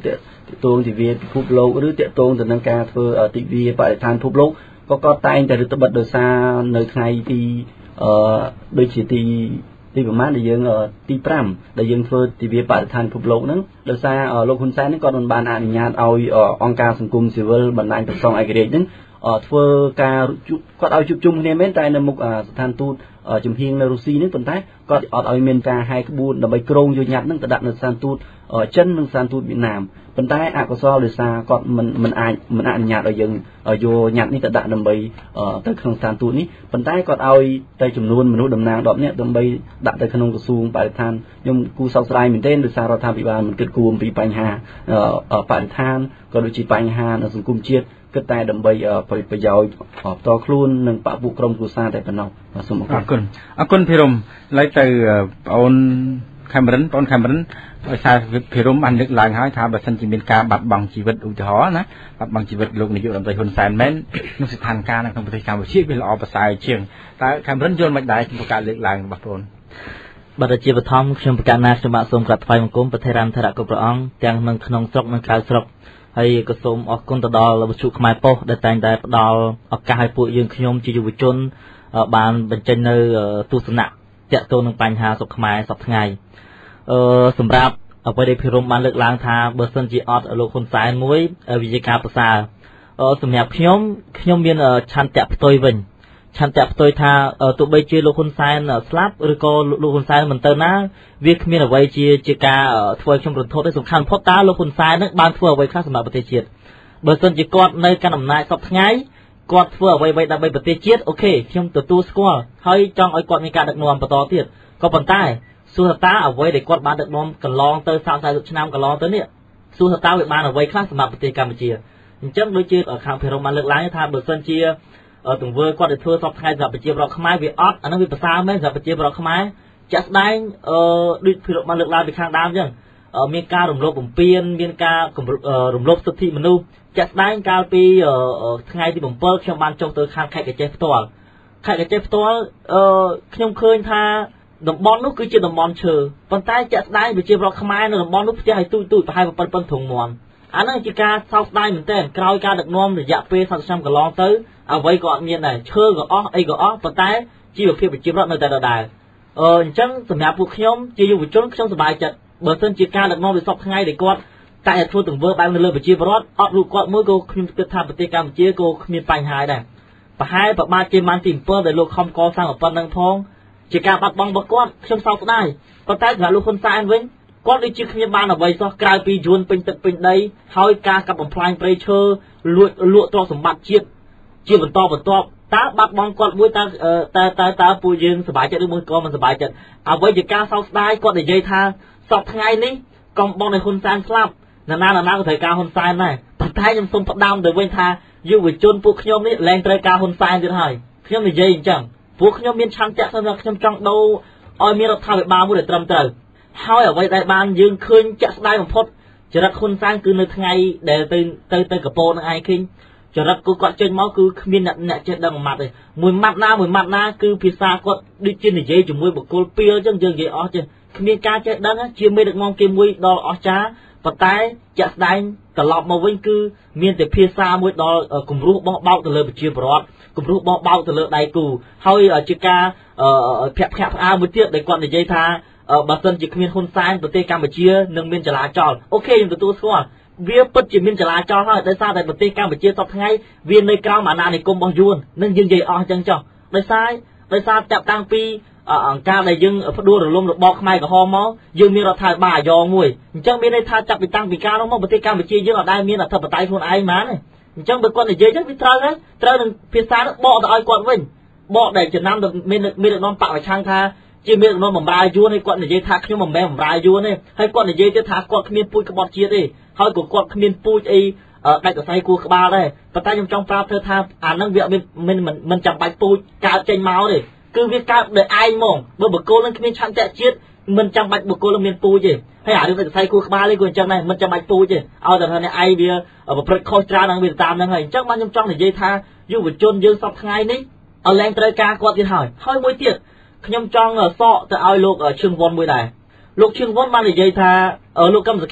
S13: តួងទិវាពិភពលោកឬតកតងទៅនឹងការធ្វើទិវាបរិស្ថានពិភពលោកក៏ក៏តែងតែរដ្ឋបတ်ដោយសារនៅថ្ងៃទីអឺដូចជាទីទីប្រហែលដែលយើងទីfiveដែលយើងធ្វើទិវាបរិស្ថានពិភពលោកហ្នឹងដោយសារលោកហ៊ុនសែនហ្នឹងគាត់មិនបានអនុញ្ញាតឲ្យអង្គការសង្គមស៊ីវិលបណ្ដាញប្រសងឯករាជ្យហ្នឹងធ្វើការគាត់ឲ្យជួបជុំគ្នាមែនតែនៅមុខស្ថានទូតជំហៀងនៅរុស្ស៊ីនេះប៉ុន្តែគាត់អត់ឲ្យមានការហែកក្បួនដើម្បីក្រងយកញត្តិហ្នឹងទៅដាក់នៅស្ថានទូតចិននិងស្ថានទូតវៀតណាមប៉ុន្តែអកុសលដោយសារគាត់មិនមិនអាចមិនអនុញ្ញាតឲ្យយើងយកញត្តិនេះទៅដាក់ដើម្បីទៅក្នុងស្ថានទូតនេះប៉ុន្តែគាត់ឲ្យតែចំនួនមនុស្សតំណាងដប់នាក់ដើម្បីដាក់ទៅក្នុងក្រសួងបរិស្ថានខ្ញុំគូសោកស្ដាយមែនទែនដោយសាររដ្ឋាភិបាលមិនគិតគូរអំពីបញ្ហាបរិស្ថានក៏ដូចជាបញ្ហានៅសង្គមជាតិគិតតែដើម្បីប្រយោជន៍ផ្ទាល់ខ្លួននិងបពុក្រុមគ្រួសារតែប៉ុណ្ណោះសូមអរគុណ
S12: អរគុណភិរមឡើយទៅបងអូនខេមរិនបងអូនខេមរិនដោយសារភិរមបានលើកឡើងហើយថាបើសិនជាមានការបាត់បង់ជីវិតឧទាហរណ៍ណាបាត់បង់ជីវិតលោកនាយករដ្ឋមន្ត្រីហ៊ុនសែនមែនក្នុងស្ថានភាពនៅក្នុងប្រទេសកម្ពុជាវាល្អប្រសើរជាងតើខេមរិនយល់មិនដែរចំពោះការលើកឡើងរបស់បងអូន
S14: បាទជាបឋមខ្ញុំប្រកាសណាខ្ញុំបាទសូមក្រាបថ្វាយបង្គំប្រធានធរៈគ្រប់ព្រះអង្គទាំងនៅក្នុងស្រុកនិងក្រៅស្រុកហើយក៏សូមអរគុណទៅដល់វិទ្យុខ្មែរប៉ុស្តិ៍ដែលតែងតែផ្ដល់ឱកាសឲ្យពួកយើងខ្ញុំជាយុវជនបានបញ្ចេញនៅទស្សនៈទាក់ទងនឹងបញ្ហាសុខខ្មែរសពថ្ងៃអឺសម្រាប់អ្វីដែលភិរមបានលើកឡើងថាបើសិនជាអត់លោកហ៊ុនសែនមួយវិជាការប្រសើរអឺសម្រាប់ខ្ញុំខ្ញុំមានឆន្ទៈផ្ទុយវិញឆន្ទៈផ្ទុយថាទោះបីជាលោកហ៊ុនសែនស្លាប់ឬក៏លោកហ៊ុនសែនមិនទៅណាវាគ្មានអ្វីជាជាការធ្វើឲ្យខ្ញុំរន្ធត់ទេសំខាន់បំផុតតើលោកហ៊ុនសែននឹងបានធ្វើអ្វីខ្លះសម្រាប់ប្រទេសជាតិបើសិនជាគាត់នៅកាន់អំណាចសពថ្ងៃគាត់ធ្វើអ្វីៗដើម្បីប្រទេសជាតិអូខេខ្ញុំទទួលស្គាល់ហើយចង់ឲ្យគាត់មានការដឹកនាំបន្តទៀតក៏ប៉ុន្តែសួរថាអ្វីដែលគាត់បានដឹកនាំកន្លងទៅសាប់40ឆ្នាំកន្លងទៅនេះសួរថាវាបានអ្វីខ្លះសម្រាប់ប្រទេសកម្ពុជាអញ្ចឹងដូចជាខាងភិរមបានលើកឡើងថាបើសិនជាទង្វើគាត់ទៅធ្វើសពថ្ងៃសម្រាប់ប្រជាពលរដ្ឋខ្មែរវាអត់អានោះវាប្រសើរមែនសម្រាប់ប្រជាពលរដ្ឋខ្មែរចាក់ស្ដែងអឺដូចភិរមបានលើកឡើងពីខាងដើមអញ្ចឹងមានការរំលោភបំពានមានការរំលោភសិទ្ធិមនុស្សចាក់ស្ដែងកាលពីថ្ងៃទីsevenខ្ញុំបានចុះទៅខាងខេត្តកញ្ចេះផ្ទាល់ខេត្តកញ្ចេះផ្ទាល់អឺខ្ញុំឃើញថាតំបន់នោះគឺជាតំបន់ឈើប៉ុន្តែចាក់ស្ដែងប្រជាពលរដ្ឋខ្មែរនៅតំបន់នោះផ្ទះឲ្យទូចទូចប្រហែលប៉ុណ្ណឹងធំមន់អានោះជាការសោកស្ដាយមែនទែនក្រោយការដឹកនាំរយៈពេល40ឆ្នាំកន្លងទៅអ្វីក៏អត់មានដែរឈើក៏អស់អីក៏អស់ប៉ុន្តែជីវភាពប្រជាពលរដ្ឋនៅតែដដែលអឺអញ្ចឹងសម្រាប់ពួកខ្ញុំជាយុវជនខ្ញុំសប្បាយចិត្តបើសិនជាការដឹកនាំវិសពថ្ងៃដែលគាត់តែធ្វើទង្វើបែបនៅលើប្រជាពលរដ្ឋអត់រូបគាត់មួយក៏ខ្ញុំគិតថាប្រទេសកម្ពុជាក៏គ្មានបញ្ហាដែរប្រហែលប្របាទជាម៉ានទីsevenដែលលោកខំកសាងប៉ុណ្ណឹងផងជាការបាត់បង់របស់គាត់ខ្ញុំសោកស្ដាយប៉ុន្តែសម្រាប់លោកហ៊ុនសែនវិញគាត់ដូចជាគ្មានបានអ្វីសោះក្រៅពីយួនពេញទឹកពេញដីហើយការកាប់បំផ្លាញព្រៃឈើលួចលក់ទ្រព្យសម្បត្តិជាតិជាបន្តបន្ទាប់តើបាត់បង់គាត់មួយតើតើតើតើពួកយើងសប្បាយចិត្តឬមួយក៏មិនសប្បាយចិត្តអ្វីជាការសោកស្ដាយគាត់និយាយថាសពថ្ងៃនេះកំបងនៃហ៊ុនសែនស្លាប់ណាណាណាក៏ត្រូវការហ៊ុនសែនដែរប៉ុន្តែខ្ញុំសូមផ្ដាំទៅវិញថាយុវជនពួកខ្ញុំនេះលែងត្រូវការហ៊ុនសែនទៀតហើយខ្ញុំនិយាយអញ្ចឹងពួកខ្ញុំមានឆន្ទៈសម្រាប់ខ្ញុំចង់ដូរឲ្យមានរដ្ឋាភិបាលមួយដែលត្រឹមត្រូវហើយអ្វីដែលបានយើងឃើញចាក់ស្ដាយបំផុតចរិតហ៊ុនសែនគឺនៅថ្ងៃដែលទៅទៅទៅកពតនឹងឯងឃើញចរិតគឺគាត់ចេញមកគឺគ្មានអ្នកអ្នកចេះដឹងមួយម៉ាត់ទេមួយម៉ាត់ណាមួយម៉ាត់ណាគឺភាសាគាត់ដូចជានិយាយជាមួយបុគ្គលពីរអញ្ចឹងយើងនិយាយអស់ចេះគ្មានការចេះដឹងជាមេដឹកនាំគេមួយដល់អស្ចារ្យប៉ុន្តែចាក់ស្ដែងត្រឡប់មកវិញគឺមានតែភាសាមួយដល់គំរោះបោះបោកទៅលើប្រជាពលរដ្ឋគំរោះបោះបោកទៅលើដៃគូហើយជាការភ័ក្រភ័ក្រផ្អើលមួយទៀតដែលគាត់និយាយថាបើសិនជាគ្មានហ៊ុនសែនប្រទេសកម្ពុជានឹងមានចលាចលអូខេខ្ញុំទទួលស្គាល់វាពិតជាមានចលាចលហើយដោយសារតែប្រទេសកម្ពុជាសពថ្ងៃវានៅក្រោមអាណានិគមរបស់យួននឹងយើងនិយាយអស់អញ្ចឹងចុះដោយសារដោយសារចាប់តាំងពីអង្គការដែលយើងផ្ដួលរលំរបបខ្មែរក្រហមមកយើងមានរដ្ឋាភិបាលអាយ៉ងមួយអញ្ចឹងមានន័យថាចាប់ពីតាំងពីកាលនោះមកប្រទេសកម្ពុជាយើងអត់ដែលមានអធិបតេយ្យខ្លួនឯងហ្មងអញ្ចឹងបើគាត់និយាយអញ្ចឹងវាត្រូវហើយត្រូវនឹងភាសានោះបកទៅឲ្យគាត់វិញបកដែលចំណាំមានមានដឹកនាំបកប្រឆាំងថាជាមានដឹកនាំបំរើយួនហើយគាត់និយាយថាខ្ញុំមិនមែនបំរើយួនទេហើយគាត់និយាយទៀតថាគាត់គ្មានពូជក្បត់ជាតិទេហើយក៏គាត់គ្មានពូជអីដាច់សរសៃគួរក្បាលដែរប៉ុន្តែខ្ញុំចង់ប្រាប់ធ្វើថាអានឹងវាមិនមិនមិនចាំបាច់ពូជកើតចេញមកទេគឺវាកើតដោយឯងហ្មងបើបុគ្គលនឹងគ្មានឆន្ទៈជាតិមិនចាំបាច់បុគ្គលនឹងមានពូជទេហើយអារឿងដាច់សរសៃគួរក្បាលនេះក៏អញ្ចឹងដែរមិនចាំបាច់ពូជទេឲ្យតែថាអ្នកឯងវាប្រព្រឹត្តខុសច្រើននឹងវាតាមហ្នឹងហើយអញ្ចឹងបានខ្ញុំចង់និយាយថាយុវជនយើងសពថ្ងៃនេះឲ្យឡើងត្រូវការគាត់ទៀតហើយហើយមួយទៀតខ្ញុំចង់សកទៅឲ្យលោកឈឿងវ៉ុនមួយដែរលោកឈឿងវ៉ុនបាននិយាយថាលោកកឹមសុខា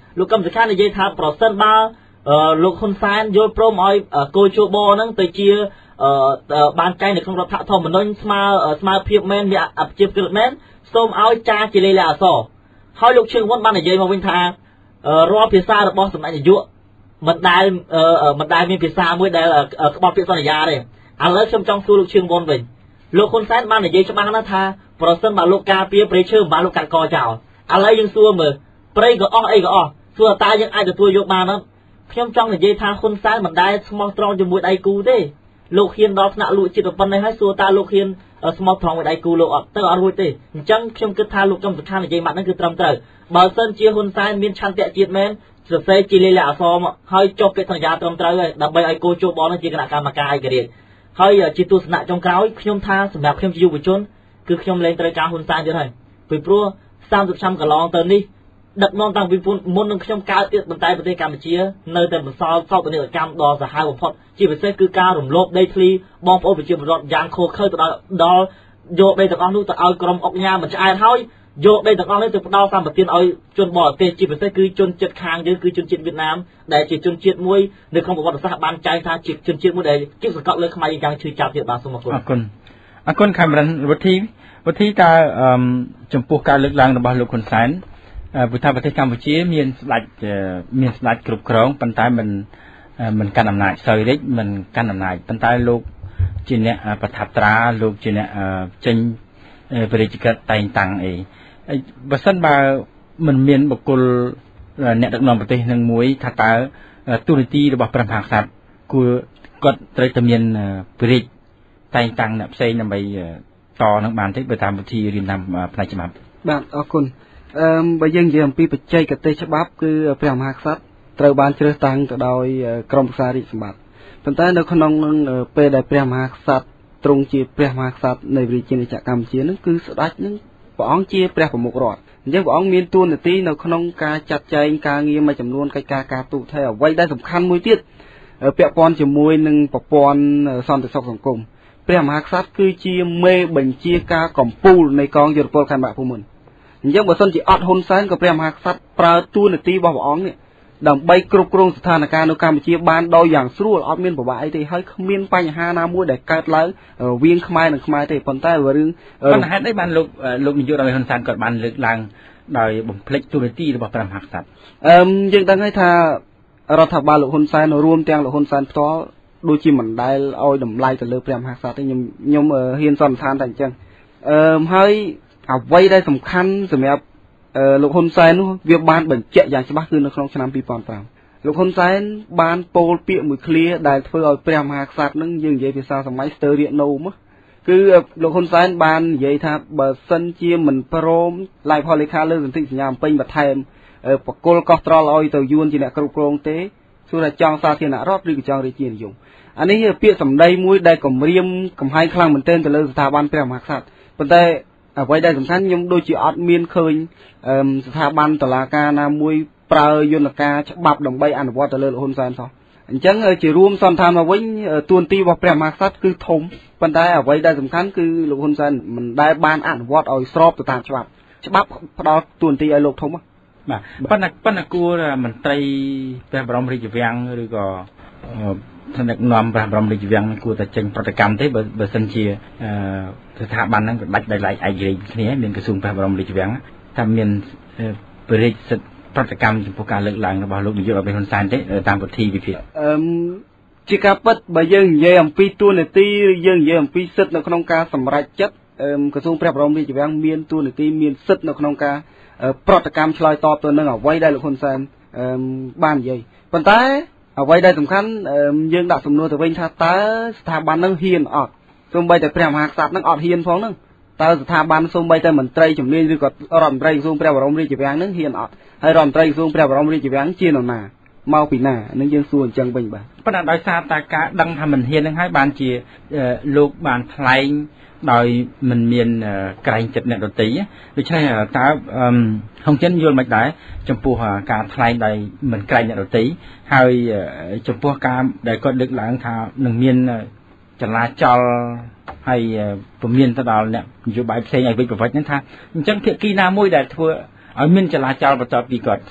S14: លោកកម្មសខានិយាយថាប្រសិនបើលោកហ៊ុនសែនយល់ព្រមឲ្យគោជបហ្នឹងទៅជាបានចែងនៅក្នុងរដ្ឋធម្មនុញ្ញស្មើស្មើភាពមែនមានអភិជាក្រិតមែនសូមឲ្យចាជាលេខអក្សរហើយលោកឈឿងវុនបាននិយាយមកវិញថារាល់ភាសារបស់សម្ដេចនាយកមិនដែលមិនដែលមានភាសាមួយដែលក្បត់ពាក្យសន្យាទេឥឡូវខ្ញុំចង់សួរលោកឈឿងវុនវិញលោកហ៊ុនសែនបាននិយាយច្បាស់ណាស់ថាប្រសិនបើលោកការពារព្រៃឈើមិនបានលោកកាត់កចោលឥឡូវយើងសួរមើលព្រៃក៏អស់អីក៏អស់សួរតើយើងអាចទទួលយកបានទេខ្ញុំចង់និយាយថាហ៊ុនសែនមិនដែលស្មោះត្រង់ជាមួយដៃគូទេលោកហ៊ានដល់ថ្នាក់លក់ជាតិប៉ុណ្ណេះហើយសួរតើលោកហ៊ានស្មោះត្រង់មួយដៃគូលោកអត់ទៅអត់រួចទេអញ្ចឹងខ្ញុំគិតថាលោកកម្មសខានិយាយម៉ាត់ហ្នឹងគឺត្រឹមត្រូវបើសិនជាហ៊ុនសែនមានឆន្ទៈជាតិមែនសរសេរជាលេខអក្សរមកហើយចុះកិច្ចសន្យាត្រឹមត្រូវហើយដើម្បីឲ្យគោជបនឹងជាគណៈកម្មការឯករាជ្យហើយជាទស្សនៈចុងក្រោយខ្ញុំថាសម្រាប់ខ្ញុំជាយុវជនគឺខ្ញុំលែងត្រូវការហ៊ុនសែនទៀតហើយពីព្រោះសាមសិបឆ្នាំកន្លងទៅនេះដឹកនាំតាំងពីមុននឹងខ្ញុំកើតទៀតបន្តែប្រទេសកម្ពុជានៅតែបន្សល់សោកនាដកម្មដ៏សាហាវបំផុតជាពិសេសគឺការរំលោភដីធ្លីបងប្អូនប្រជាពលរដ្ឋយ៉ាងឃោរឃៅទៅដល់ដល់យកដីទាំងអស់នោះទៅឲ្យក្រុមអុកញ៉ាមិនឆ្អែតហើយយកដីទាំងអស់នេះទៅផ្ដល់សម្បត្តិឲ្យជនបរទេសជាពិសេសគឺជនជាតិខាងយើងគឺជនជាតិវៀតណាមដែលជាជនជាតិមួយនៅក្នុងប្រវត្តិសាស្ត្របានចែងថាជាជនជាតិមួយដែលគៀបសង្កត់លើខ្មែរយ៉ាងឈឺចាប់ទៀតបាទសូមអរគុណអរគុណអរគុណខេមរិនវុធីវុធីតើចំពោះការលើកឡើងរបស់លោកហ៊ុនសែនព្រោះថាប្រទេសកម្ពុជាមានស្ដេចមានស្ដេចគ្រប់គ្រងប៉ុន្តែមិនមិនកាន់អំណាចសោយរិទ្ធមិនកាន់អំណាចប៉ុន្តែលោកជាអ្នកប្រថាប់ត្រាលោកជាអ្នកចេញព្រះរាជក្រឹត្យតែងតាំងអីបើសិនបើមិនមានបុគ្គលអ្នកដឹកនាំប្រទេសនឹងមួយថាតើទូនីតិរបស់ព្រះមហាក្សត្រគួរគាត់ត្រូវតែមានព្រះរាជតែងតាំងអ្នកផ្សេងដើម្បីតនឹងបានទេបើតាមវិធីរៀនតាមផ្នែកច្បាប់
S11: បាទអរគុណអឺបើយើងនិយាយអំពីបច្ចេកទេសច្បាប់គឺព្រះមហាក្សត្រត្រូវបានជ្រើសតាំងទៅដោយក្រុមប្រឹក្សារាជសម្បត្តិប៉ុន្តែនៅក្នុងពេលដែលព្រះមហាក្សត្រទ្រង់ជាព្រះមហាក្សត្រនៃរាជាណាចក្រកម្ពុជានឹងគឺស្ដេចនឹងព្រះអង្គជាព្រះប្រមុខរដ្ឋអញ្ចឹងព្រះអង្គមានតួនាទីនៅក្នុងការចាត់ចែងការងារមួយចំនួនកិច្ចការការទូតហើយអ្វីដែលសំខាន់មួយទៀតពាក់ព័ន្ធជាមួយនឹងប្រព័ន្ធសន្តិសុខសង្គមព្រះមហាក្សត្រគឺជាមេបញ្ជាការកម្ពុជានៃកងយោធពលខេមរៈភូមិន្ទអញ្ចឹងបើសិនជាអត់ហ៊ុនសែនក៏ព្រះមហាក្សត្រប្រើតួនាទីរបស់ព្រះអង្គនេះដើម្បីគ្រប់គ្រងស្ថានភាពនៅកម្ពុជាបានដោយយ៉ាងស្រួលអត់មានពិបាកអីទេហើយគ្មានបញ្ហាណាមួយដែលកើតឡើងរវាងខ្មែរនិងខ្មែរទេប៉ុន្តែរឿង
S12: បញ្ហានេះបានលោកលោកនាយករដ្ឋមន្ត្រីហ៊ុនសែនគាត់បានលើកឡើងដោយបំភ្លេចតួនាទីរបស់ព្រះមហាក្សត្រ
S11: អឺយើងដឹងហើយថារដ្ឋាភិបាលលោកហ៊ុនសែនរួមទាំងលោកហ៊ុនសែនផ្ទាល់ដូចជាមិនដែលឲ្យតម្លៃទៅលើព្រះមហាក្សត្រទេខ្ញុំខ្ញុំហ៊ានសន្និដ្ឋានតែអញ្ចឹងអឺហើយអ្វីដែលសំខាន់សម្រាប់លោកហ៊ុនសែននោះវាបានបញ្ជាក់យ៉ាងច្បាស់គឺនៅក្នុងឆ្នាំពីរពាន់ប្រាំលោកហ៊ុនសែនបានពោលពាក្យមួយឃ្លាដែលធ្វើឲ្យព្រះមហាក្សត្រនឹងយើងនិយាយភាសាសម័យស្ទើររៀកនោមគឺលោកហ៊ុនសែនបាននិយាយថាបើសិនជាមិនព្រមឡាយផលលេខាលើសន្ធិសញ្ញាពេញបន្ថែមបកគលកោះត្រល់ឲ្យទៅយួនជាអ្នកគ្រប់គ្រងទេសួរថាចង់សាធារណរដ្ឋឬក៏ចង់រាជានិយមអានេះជាពាក្យសម្ដីមួយដែលគម្រាមកំហែងខ្លាំងមែនទែនទៅលើស្ថាប័នព្រះមហាក្សត្រប៉ុន្តែអ្វីដែលសំខាន់ខ្ញុំដូចជាអត់មានឃើញស្ថាប័នតុលាការណាមួយប្រើយន្តការច្បាប់ដើម្បីអនុវត្តទៅលើលោកហ៊ុនសែនសោះអញ្ចឹងជារួមសន្និដ្ឋានមកវិញតួនាទីរបស់ព្រះមហាក្សត្រគឺធំប៉ុន្តែអ្វីដែលសំខាន់គឺលោកហ៊ុនសែនមិនដែលបានអនុវត្តឲ្យស្របទៅតាមច្បាប់ច្បាប់ផ្ដល់តួនាទីឲ្យលោកធំ
S12: បាទប៉ុន្តែប៉ុន្តែគួរមន្ត្រីព្រះបរមរាជវាំងឬក៏ថ្នាក់នាំព្រះបរមរាជវាំងគួរតែចេញប្រតិកម្មទេបើបើសិនជាស្ថាប័នហ្នឹងក៏ដាច់ដោយឡែកឯករាជ្យគ្នាមានក្រសួងព្រះបរមរាជវាំងថាមានព្រះរាជសិទ្ធិប្រតិកម្មចំពោះការលើកឡើងរបស់លោកនាយករដ្ឋមន្ត្រីហ៊ុនសែនទេតាមវិធីវិភាគ
S11: អឺជាការពិតបើយើងនិយាយអំពីតួនាទីយើងនិយាយអំពីសិទ្ធិនៅក្នុងការសម្រេចចិត្តក្រសួងព្រះបរមរាជវាំងមានតួនាទីមានសិទ្ធិនៅក្នុងការប្រតិកម្មឆ្លើយតបទៅនឹងអ្វីដែលលោកហ៊ុនសែនបាននិយាយប៉ុន្តែអ្វីដែលសំខាន់យើងដាក់សំណួរទៅវិញថាតើស្ថាប័ននឹងហ៊ានអត់សូម្បីតែព្រះមហាក្សត្រនឹងអត់ហ៊ានផងហ្នឹងតើស្ថាប័នសូម្បីតែមន្ត្រីជំនាញឬក៏រដ្ឋមន្ត្រីក្រសួងព្រះបរមរាជវាំងនឹងហ៊ានអត់ហើយរដ្ឋមន្ត្រីក្រសួងព្រះបរមរាជវាំងជានរណាមកពីណានឹងយើងសួរអញ្ចឹងវិញបាទ
S12: ប៉ុន្តែដោយសារតែការដឹងថាមិនហ៊ាននឹងហើយបានជាលោកបានថ្លែងដោយមិនមានក្រែងចិត្តអ្នកដទៃដូច្នេះតើហុងចិនយល់មិនដែរចំពោះការថ្លែងដោយមិនក្រែងអ្នកដទៃហើយចំពោះការដែលគាត់លើកឡើងថានឹងមានចលាចលហើយពមៀនទៅដល់អ្នកនយោបាយផ្សេងឲ្យវិច្ចប្រវត្តិហ្នឹងថាអញ្ចឹងភាគីណាមួយដែលធ្វើឲ្យមានចលាចលបន្ទាប់ពីគាត់ស្លាប់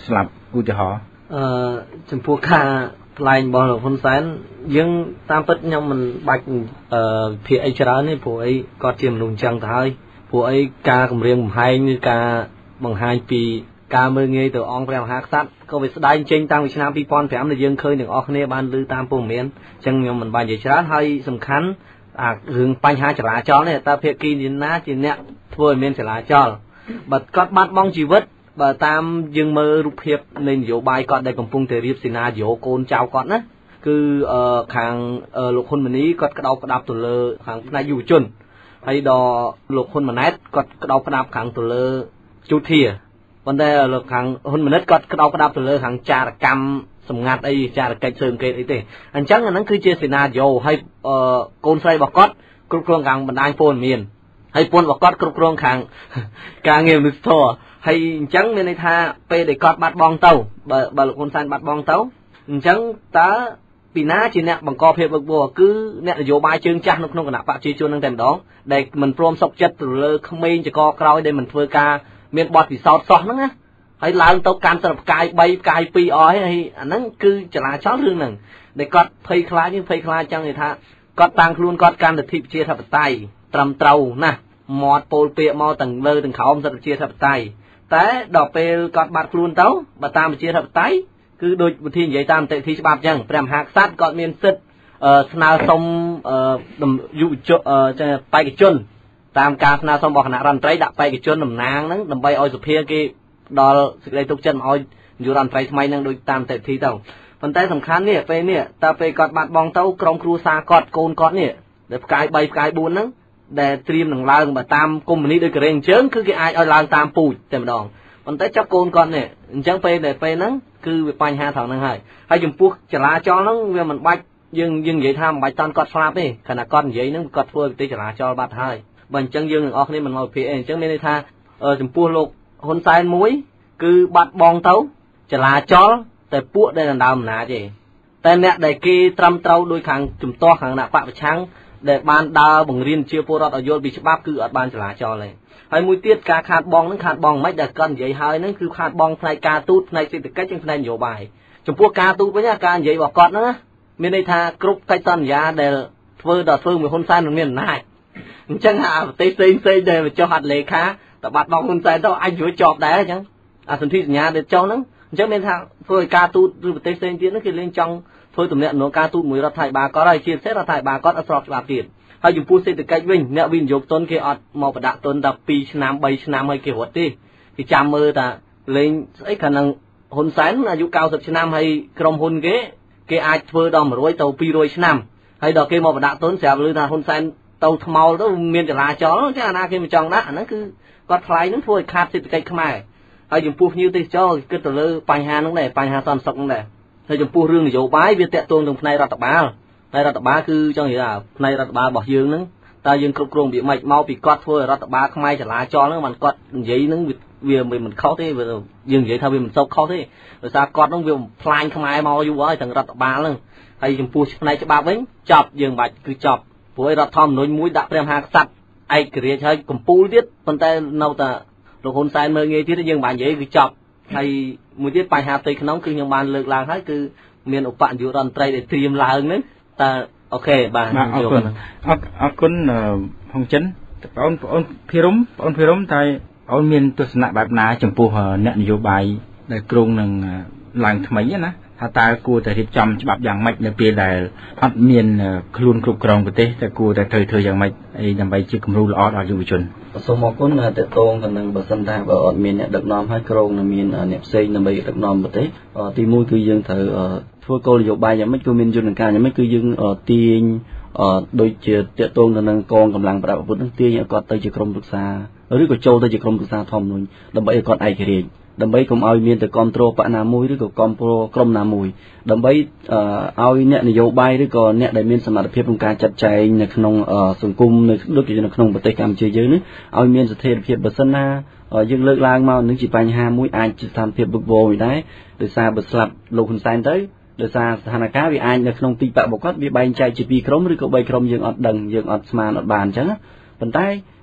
S12: ឧទាហរណ៍
S11: អឺចំពោះការថ្លែងរបស់លោកហ៊ុនសែនយើងតាមពិតខ្ញុំមិនបាច់អឺភាគអីច្រើនទេព្រោះអីគាត់ជាមនុស្សអញ្ចឹងទៅហើយព្រោះអីការគម្រាមកំហែងឬការបង្ហាញពីការមើលងាយទៅអង្គព្រះមហាក្សត្រក៏វាស្ដែងចេញតាំងពីឆ្នាំពីរពាន់ប្រាំដែលយើងឃើញទាំងអស់គ្នាបានឮតាមព័ត៌មានអញ្ចឹងខ្ញុំមិនបាច់និយាយច្រើនហើយសំខាន់អារឿងបញ្ហាចរាចរណ៍នេះតើភាគីណាជាអ្នកធ្វើឲ្យមានចរាចរណ៍បើគាត់បាត់បង់ជីវិតបើតាមយើងមើលរូបភាពនៃនយោបាយគាត់ដែលកំពុងតែរៀបសេណារីយ៉ូកូនចៅគាត់ណាគឺអឺខាងលោកហ៊ុនម៉ាណីគាត់ក្តោបក្តាប់ទៅលើខាងផ្នែកយុវជនហើយដល់លោកហ៊ុនម៉ាណែតគាត់ក្តោបក្តាប់ខាងទៅលើជូធាប៉ុន្តែលោកខាងហ៊ុនម៉ាណែតគាត់ក្តោបក្តាប់ទៅលើខាងចារកម្មសម្ងាត់អីចារកិច្ចស៊ើបអង្កេតអីទេអញ្ចឹងអាហ្នឹងគឺជាសេណារីយ៉ូហើយអឺកូនស្រីរបស់គាត់គ្រប់គ្រងខាងបណ្ដាញព័ត៌មានហើយពន្ធរបស់គាត់គ្រប់គ្រងខាងការងារមនុស្សធម៌ហើយអញ្ចឹងមានន័យថាពេលដែលគាត់បាត់បង់ទៅបើបើលោកហ៊ុនសែនបាត់បង់ទៅអញ្ចឹងតើពីណាជាអ្នកបង្កភាពវឹកវរគឺអ្នកនយោបាយជើងចាស់នៅក្នុងគណៈបព្វជិជននឹងតែម្ដងដែលមិនព្រមសុខចិត្តទៅលើក្មេងចកក្រោយដែលមិនធ្វើការមានបទពិសោធន៍សោះហ្នឹងណាហើយឡើងទៅកាន់ត្រផ្កាយបីផ្កាយពីរអស់ហើយអាហ្នឹងគឺចលាចលរឿងហ្នឹងដែលគាត់ភ័យខ្លាចភ័យខ្លាចចឹងនិយាយថាគាត់តាំងខ្លួនគាត់កាន់លទ្ធិប្រជាធិបតេយ្យត្រឹមត្រូវណាស់មាត់ពោលពាកមកទាំងលើទាំងក្រោមសិទ្ធិប្រជាធិបតេយ្យតែដល់ពេលគាត់បាត់ខ្លួនទៅបើតាមប្រជាធិបតេយ្យគឺដូចវិធីនិយាយតាមនីតិច្បាប់ចឹងព្រះមហាក្សត្រគាត់មានសិទ្ធិស្នើសុំយុវជនបេក្ខជនតាមការស្នើសុំរបស់គណៈរដ្ឋមន្ត្រីដាក់បេក្ខជនតំណាងហ្នឹងដើម្បីឲ្យសភាគេដល់សេចក្តីទុកចិត្តមកឲ្យនាយករដ្ឋមន្ត្រីថ្មីហ្នឹងដូចតាមនីតិទៅប៉ុន្តែសំខាន់នេះពេលនេះតើពេលគាត់បាត់បង់ទៅក្រុមគ្រួសារគាត់កូនគាត់នេះដែលផ្កាយបីផ្កាយបួនហ្នឹងដែលត្រៀមនឹងឡើងបើតាមកុម្មុយនីសដូចកូរ៉េអញ្ចឹងគឺគេអាចឲ្យឡើងតាមពូជតែម្ដងប៉ុន្តែចាប់កូនគាត់នេះអញ្ចឹងពេលដែលពេលហ្នឹងគឺវាបញ្ហាត្រង់ហ្នឹងហើយហើយចំពោះចលាចលហ្នឹងវាមិនបាច់យើងយើងនិយាយថាមិនបាច់តាន់គាត់ស្លាប់ទេខណៈគាត់និយាយហ្នឹងគាត់ធ្វើប្រទេសចលាចលបាត់ហើយបើអញ្ចឹងយើងទាំងអស់គ្នាមិនមកវិភាគអីអញ្ចឹងមានន័យថាចំពោះលោកហ៊ុនសែនមួយគឺបាត់បង់ទៅចលាចលតែពួកដែលដណ្ដើមអំណាចទេតែអ្នកដែលគេត្រឹមត្រូវដោយខាងជំទាស់ខាងគណៈបកប្រឆាំងដែលបានដើរបង្រៀនជាពលរដ្ឋឲ្យយល់ពីច្បាប់គឺអត់បានចលាចលទេហើយមួយទៀតការខាតបង់ហ្នឹងខាតបង់មិនដែលគាត់និយាយហើយហ្នឹងគឺខាតបង់ផ្នែកការទូតផ្នែកសេដ្ឋកិច្ចនិងផ្នែកនយោបាយចំពោះការទូតវិញការនិយាយរបស់គាត់ហ្នឹងមានន័យថាគ្រប់កិច្ចសន្យាដែលធ្វើដល់ធ្វើមួយហ៊ុនសែនមិនមានអំណាចអញ្ចឹងអាប្រទេសផ្សេងផ្សេងដែលចុះហត្ថលេខាតែបាត់បង់ហ៊ុនសែនទៅអាចជួយជាប់ដែរអញ្ចឹងអាសន្ធិសញ្ញាដែលចុះហ្នឹងអញ្ចឹងមានថាធ្វើឲ្យការទូតឬប្រទេសផ្សេងទៀតហ្នឹងគេលេងចង់ធ្វើទំនាក់ទំនងការទូតមួយរដ្ឋាភិបាលគាត់ហើយជាពិសេសរដ្ឋាភិបាលគាត់អត់ស្របច្បាប់ទៀតហើយចំពោះសេដ្ឋកិច្ចវិញអ្នកវិនិយោគទុនគេអត់មកបដាក់ទុនតែពីរឆ្នាំបីឆ្នាំហើយគេរត់ទេគេចាំមើលថាលេងស្អីខាងហ៊ុនសែនអាយុកៅសិបឆ្នាំហើយក្រុមហ៊ុនគេគេអាចធ្វើដល់មួយរយទៅពីររយឆ្នាំហើយដល់គេមកបដាក់ទុនស្រាប់ឮថាហ៊ុនសែនទៅថ្មោលទៅមានចលាចលចឹងអាណាគេមិនចង់ដាក់អាហ្នឹងគឺគាត់ថ្លៃហ្នឹងធ្វើឲ្យខាតសេដ្ឋកិច្ចខ្មែរហើយចំពោះភ្ញៀវទេសចរគិតទៅលើបញ្ហាហ្នឹងដែរបញ្ហាសន្តិសុខហ្នឹងដែរហើយចំពោះរឿងនយោបាយវាតាក់ទងនឹងផ្នែករដ្ឋបាលតែរដ្ឋបាលគឺចង់និយាយថាផ្នែករដ្ឋបាលរបស់យើងហ្នឹងតើយើងគ្រប់គ្រងវាមិនមកពីគាត់ធ្វើរដ្ឋបាលខ្មែរចលាចលហ្នឹងមិនគាត់និយាយហ្នឹងវាមិនខុសទេយើងនិយាយថាវាមិនសូវខុសទេដោយសារគាត់ហ្នឹងវាផ្លាញខ្មែរមកយូរហើយទាំងរដ្ឋបាលហ្នឹងហើយចំពោះផ្នែកច្បាប់វិញចប់យើងបាច់គឺចប់ព្រោះឯរដ្ឋធម្មនុញ្ញមួយដាក់ព្រះមហាក្សត្រឯករាជ្យហើយកំពូលទៀតប៉ុន្តែនៅតែលោកហ៊ុនសែនមើលងាយទៀតយើងបាច់និយាយគឺចប់ហើយមួយទៀតបញ្ហាផ្ទៃក្នុងគឺខ្ញុំបានលើកឡើងហើយគឺមានឧបនាយករដ្ឋមន្ត្រីដែលត្រៀមឡើងហ្នឹងតើអូខេបាទ
S12: អរគុណអរគុណហុងចិនបងប្អូនភិរមបងភិរមតែអូនមានទស្សនៈបែបណាចំពោះអ្នកនយោបាយដែលគ្រងនឹងឡើងថ្មីណាថាតើគួរតែរៀបចំច្បាប់យ៉ាងម៉េចនៅពេលដែលអត់មានខ្លួនគ្រប់គ្រងប្រទេសតែគួរតែត្រូវធ្វើយ៉ាងម៉េចអីដើម្បីជាគំរូល្អដល់យុវជន
S13: សូមអរគុណតេតងទៅនឹងបើសិនថាបើអត់មានអ្នកដឹកនាំហើយក្រងនឹងមានអ្នកផ្សេងដើម្បីដឹកនាំប្រទេសទីមួយគឺយើងត្រូវធ្វើគោលនយោបាយយ៉ាងម៉េចគឺមានយន្តការយ៉ាងម៉េចគឺយើងទាញដូចជាតេតងទៅនឹងកងកម្លាំងប្រដាប់អាវុធនឹងទាញឲ្យគាត់ទៅជាក្រុមប្រឹក្សាឬក៏ចូលទៅជាក្រុមប្រឹក្សាធម្មនុញ្ញដើម្បីឲ្យគាត់ឯករាជ្យដើម្បីកុំឲ្យមានតែគ្រប់គ្រងបកណាមួយឬក៏គ្រប់គ្រងក្រុមណាមួយដើម្បីឲ្យអ្នកនយោបាយឬក៏អ្នកដែលមានសមត្ថភាពក្នុងការចាត់ចែងនៅក្នុងសង្គមនៅដូចជានៅក្នុងប្រទេសកម្ពុជាយើងនេះឲ្យមានស្ថិរភាពបើសិនណាយើងលើកឡើងមកនឹងជាបញ្ហាមួយអាចជាស្ថានភាពវឹកវរមួយដែរដោយសារបើស្លាប់លោកហ៊ុនសែនទៅដោយសារស្ថានភាពវាអាចនៅក្នុងទីបកបកគាត់វាបែងចែកជាពីរក្រុមឬក៏បីក្រុមយើងអត់ដឹងយើងអត់ស្មានអត់បានអញ្ចឹងប៉ុន្តែ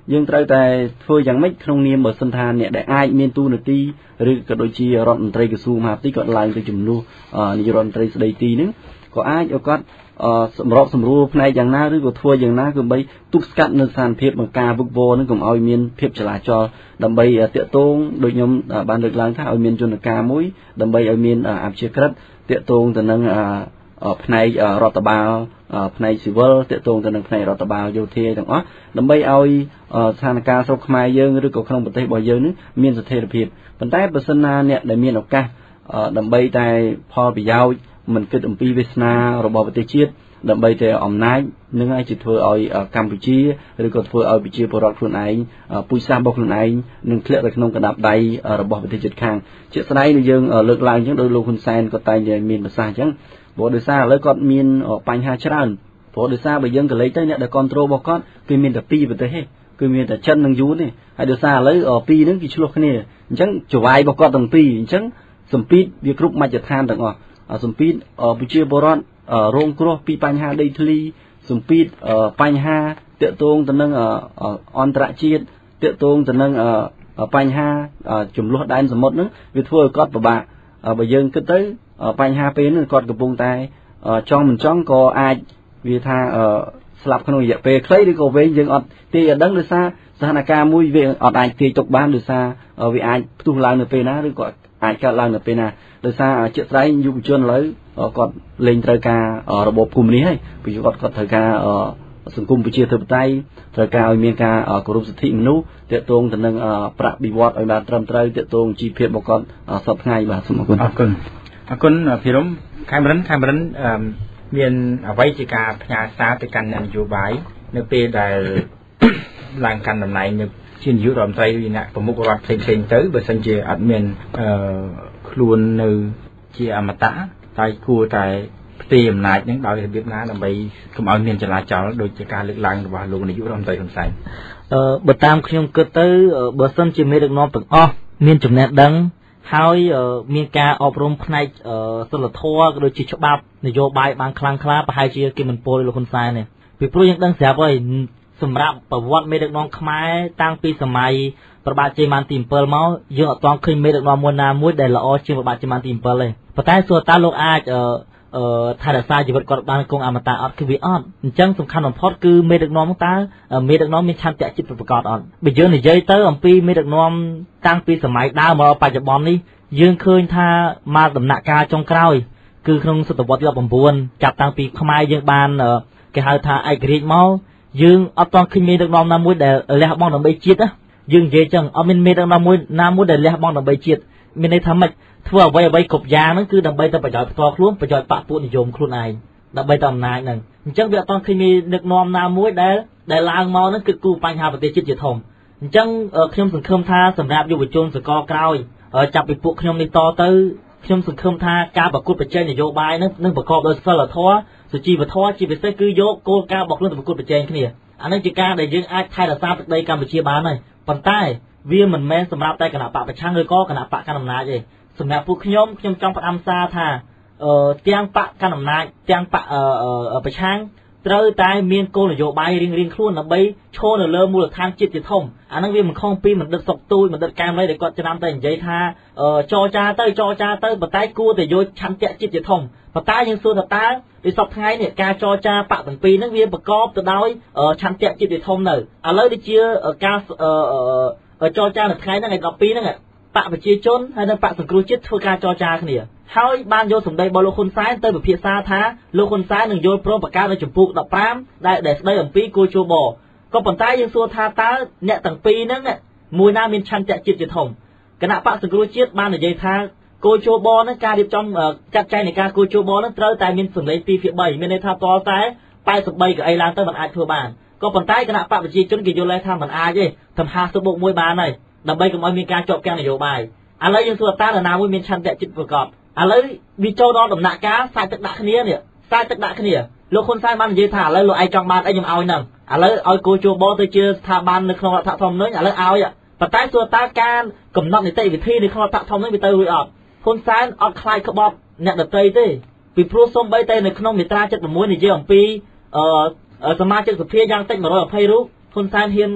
S13: យើងត្រូវតែធ្វើយ៉ាងម៉េចក្នុងនាមបើសិនថាអ្នកដែលអាចមានទូនាទីឬក៏ដូចជារដ្ឋមន្ត្រីក្រសួងមហាផ្ទៃគាត់ឡើងទៅជំនួសនាយករដ្ឋមន្ត្រីស្ដីទីហ្នឹងក៏អាចឲ្យគាត់សម្របសម្រួលផ្នែកយ៉ាងណាឬក៏ធ្វើយ៉ាងណាដើម្បីទប់ស្កាត់នៅស្ថានភាពបង្ការវឹកវរហ្នឹងកុំឲ្យមានភាពចលាចលដើម្បីតាក់ទងដូចខ្ញុំបានលើកឡើងថាឲ្យមានយន្តការមួយដើម្បីឲ្យមានអព្យាក្រឹតតាក់ទងទៅនឹងផ្នែករដ្ឋបាលផ្នែកស៊ីវិលតាក់ទងទៅនឹងផ្នែករដ្ឋបាលយោធាទាំងអស់ដើម្បីឲ្យស្ថានភាពស្រុកខ្មែរយើងឬក៏ក្នុងប្រទេសរបស់យើងនេះមានស្ថិរភាពប៉ុន្តែបើសិនណាអ្នកដែលមានឱកាសដើម្បីតែផលប្រយោជន៍មិនគិតអំពីវាសនារបស់ប្រទេសជាតិដើម្បីតែអំណាចនឹងឲ្យជាធ្វើឲ្យកម្ពុជាឬក៏ធ្វើឲ្យប្រជាពលរដ្ឋខ្លួនឯងពូជសាសន៍របស់ខ្លួនឯងនឹងធ្លាក់ទៅក្នុងកណ្ដាប់ដៃរបស់ប្រទេសជិតខាងជាក់ស្ដែងយើងលើកឡើងអញ្ចឹងដោយលោកហ៊ុនសែនក៏តែងតែមានប្រសាសន៍អញ្ចឹងព្រោះដោយសារឥឡូវគាត់មានបញ្ហាច្រើនព្រោះដោយសារបើយើងក៏លេខទៅអ្នកដែលគ្រប់គ្រងរបស់គាត់គឺមានតែពីរប្រទេសទេគឺមានតែចិននិងយួនទេហើយដោយសារឥឡូវពីរហ្នឹងគេឆ្លោះគ្នាអញ្ចឹងចវាយរបស់គាត់ទាំងពីរអញ្ចឹងសម្ពាធវាគ្រប់មជ្ឈដ្ឋានទាំងអស់សម្ពាធប្រជាពលរដ្ឋរងគ្រោះពីបញ្ហាដីធ្លីសម្ពាធបញ្ហាទាក់ទងទៅនឹងអន្តរជាតិទាក់ទងទៅនឹងបញ្ហាចំនួនដែនសមុទ្រហ្នឹងវាធ្វើឲ្យគាត់ពិបាកបើយើងគិតទៅបញ្ហាពេលហ្នឹងគាត់កំពុងតែចង់មិនចង់ក៏អាចវាថាស្លាប់ក្នុងរយៈពេលខ្លីឬក៏វែងយើងអត់ទាយអត់ដឹងដោយសារស្ថានភាពមួយវាអត់អាចទាយទុកបានដោយសារវាអាចផ្ទុះឡើងនៅពេលណាឬក៏អាចកើតឡើងនៅពេលណាដោយសារជាក់ស្ដែងយុវជនឥឡូវគាត់លេងត្រូវការរបបភូមិនេះហើយពីគាត់គាត់ត្រូវការសង្គមប្រជាធិបតេយ្យត្រូវការឲ្យមានការគោរពសិទ្ធិមនុស្សទាក់ទងទៅនឹងប្រាក់បៀវត្សឲ្យបានត្រឹមត្រូវទាក់ទងជីវភាពរបស់គាត់សពថ្ងៃបាទសូមអរគុណ
S12: អរគុណអរគុណភិរមខេមរិនខេមរិនមានអ្វីជាការផ្ញើសារទៅកាន់នយោបាយនៅពេលដែលឡើងកាន់តំណែងនៅជានាយករដ្ឋមន្ត្រីឬអ្នកប្រមុខរដ្ឋផ្សេងផ្សេងទៅបើសិនជាអត់មានខ្លួននៅជាអមតៈតែគួរតែផ្ទេរអំណាចនឹងដោយរបៀបណាដើម្បីកុំឲ្យមានចលាចលដោយជាការលើកឡើងរបស់លោកនាយករដ្ឋមន្ត្រីហ៊ុនសែន
S14: អឺបើតាមខ្ញុំគិតទៅបើសិនជាមេដឹកនាំទាំងអស់មានចំណេះដឹងហើយមានការអប់រំផ្នែកសិលធម៌ក៏ដូចជាច្បាប់នយោបាយបានខ្លាំងក្លាប្រហែលជាគេមិនពោលលោកហ៊ុនសែនទេពីព្រោះយើងដឹងស្រាប់ហើយសម្រាប់ប្រវត្តិមេដឹកនាំខ្មែរតាំងពីសម័យព្រះបាទជ័យវរ្ម័នទី7មកយើងអត់ទាន់ឃើញមេដឹកនាំមួយណាមួយដែលល្អជាងព្រះបាទជ័យវរ្ម័នទី7ទេប៉ុន្តែសួរតើលោកអាចអឺថែរក្សាជីវិតគាត់បានគង់អមតៈអត់គឺវាអត់អញ្ចឹងសំខាន់បំផុតគឺមេដឹកនាំតើមេដឹកនាំមានឆន្ទៈចិត្តប្រកបអត់បើយើងនិយាយទៅអំពីមេដឹកនាំតាំងពីសម័យដើមមកដល់បច្ចុប្បន្ននេះយើងឃើញថាមកដំណាក់កាលចុងក្រោយគឺក្នុងសតវត្សទី19ចាប់តាំងពីខ្មែរយើងបានគេហៅថាឯករាជ្យមកយើងអត់ទាន់ឃើញមេដឹកនាំណាមួយដែលលះបង់ដើម្បីជាតិណាយើងនិយាយចឹងអត់មានមេដឹកនាំមួយណាមួយដែលលះបង់ដើម្បីជាតិមានន័យថាម៉េចធ្វើអ្វីអ្វីគ្រប់យ៉ាងហ្នឹងគឺដើម្បីតែប្រយោជន៍ផ្ទាល់ខ្លួនប្រយោជន៍បកពួកនិយមខ្លួនឯងដើម្បីតែអំណាចហ្នឹងអញ្ចឹងវាអត់ទាន់ឃើញមេដឹកនាំណាមួយដែលដែលឡើងមកហ្នឹងគឺគូបញ្ហាប្រទេសជាតិជាធំអញ្ចឹងខ្ញុំសង្ឃឹមថាសម្រាប់យុវជនសកលក្រោយចាប់ពីពួកខ្ញុំនេះតទៅខ្ញុំសង្ឃឹមថាការប្រកួតប្រជែងនយោបាយហ្នឹងនឹងប្រកបដោយសិលធម៌សុជីវធម៌ជាពិសេសគឺយកគោលការណ៍របស់ខ្លួនទៅប្រកួតប្រជែងគ្នាអានេះជាការដែលយើងអាចថែរក្សាទឹកដីកម្ពុជាបានហើយប៉ុន្តែវាមិនមែនសម្រាប់តែគណៈបកប្រឆាំងឬក៏គណៈបកកណ្ដាលអំណាចទេសម្រាប់ពួកខ្ញុំខ្ញុំចង់ផ្ដាំសារថាអឺទាំងបកកណ្ដាលអំណាចទាំងបកប្រឆាំងត្រូវតែមានគោលនយោបាយរៀងរៀងខ្លួនដើម្បីឈរនៅលើមូលដ្ឋានជាតិជាធំអាហ្នឹងវាមិនខុសពីបណ្ឌិតសុកទូចបណ្ឌិតកែមលីដែលគាត់ច្រាំតែនិយាយថាចរចាទៅចរចាទៅប៉ុន្តែគួរតែយកឆន្ទៈជាតិជាធំប៉ុន្តែយើងសួរថាតើពីសពថ្ងៃនេះការចរចាបកទាំងពីរហ្នឹងវាប្រកបទៅដោយឆន្ទៈជាតិជាធំនៅឥឡូវដូចជាការចរចានៅថ្ងៃហ្នឹងថ្ងៃដប់ពីរហ្នឹងបកប្រជាជនហើយនិងបកសង្គ្រោះជាតិធ្វើការចរចាគ្នាហើយបានយកសម្ដីរបស់លោកហ៊ុនសែនទៅពិភាក្សាថាលោកហ៊ុនសែននឹងយល់ព្រមបង្កើតនៅចម្ពោះដប់ប្រាំដែលដែលស្ដីអំពីគោលជបក៏ប៉ុន្តែយើងសួរថាតើអ្នកទាំងពីរហ្នឹងមួយណាមានឆន្ទៈជាតិជាធំគណៈបកសង្គ្រោះជាតិបាននិយាយថាគោលជបហ្នឹងការរៀបចំចាត់ចែងនៃការគោលជបហ្នឹងត្រូវតែមានសម្លេងពីរភាគបីមានន័យថាតលតែបែបសម្បីក៏អីឡើងទៅមិនអាចធ្វើបានក៏ប៉ុន្តែគណៈបកប្រជាជនគេយល់ថាមិនអាចទេធ្វើហាសិបបូកមួយបានហើយដើម្បីកុំឲ្យមានការជាប់គាំងនយោបាយឥឡូវយើងសួរតើនរណាមួយមានឆន្ទៈចិត្តប្រកបឥឡូវវាចូលដល់ដំណាក់កាលសាច់ទឹកដាក់គ្នានេះសាច់ទឹកដាក់គ្នាលោកហ៊ុនសែនបាននិយាយថាឥឡូវលោកឯងចង់បានអីខ្ញុំឲ្យហ្នឹងឥឡូវឲ្យគោលជបទៅជាស្ថាប័ននៅក្នុងរដ្ឋធម្មនុញ្ញឥឡូវឲ្យប៉ុន្តែសួរតើការកំណត់នីតិវិធីនៅក្នុងរដ្ឋធម្មនុញ្ញវាទៅរួចអត់ហ៊ុនសែនអត់ខ្លាចក្បត់អ្នកដទៃទេពីព្រោះសូម្បីតែនៅក្នុងមាត្រាเจ็ดสิบหกនិយាយអំពីអឺសមាជិកសភាយ៉ាងតិចmột trăm hai mươiរូបហ៊ុនសែនហ៊ាន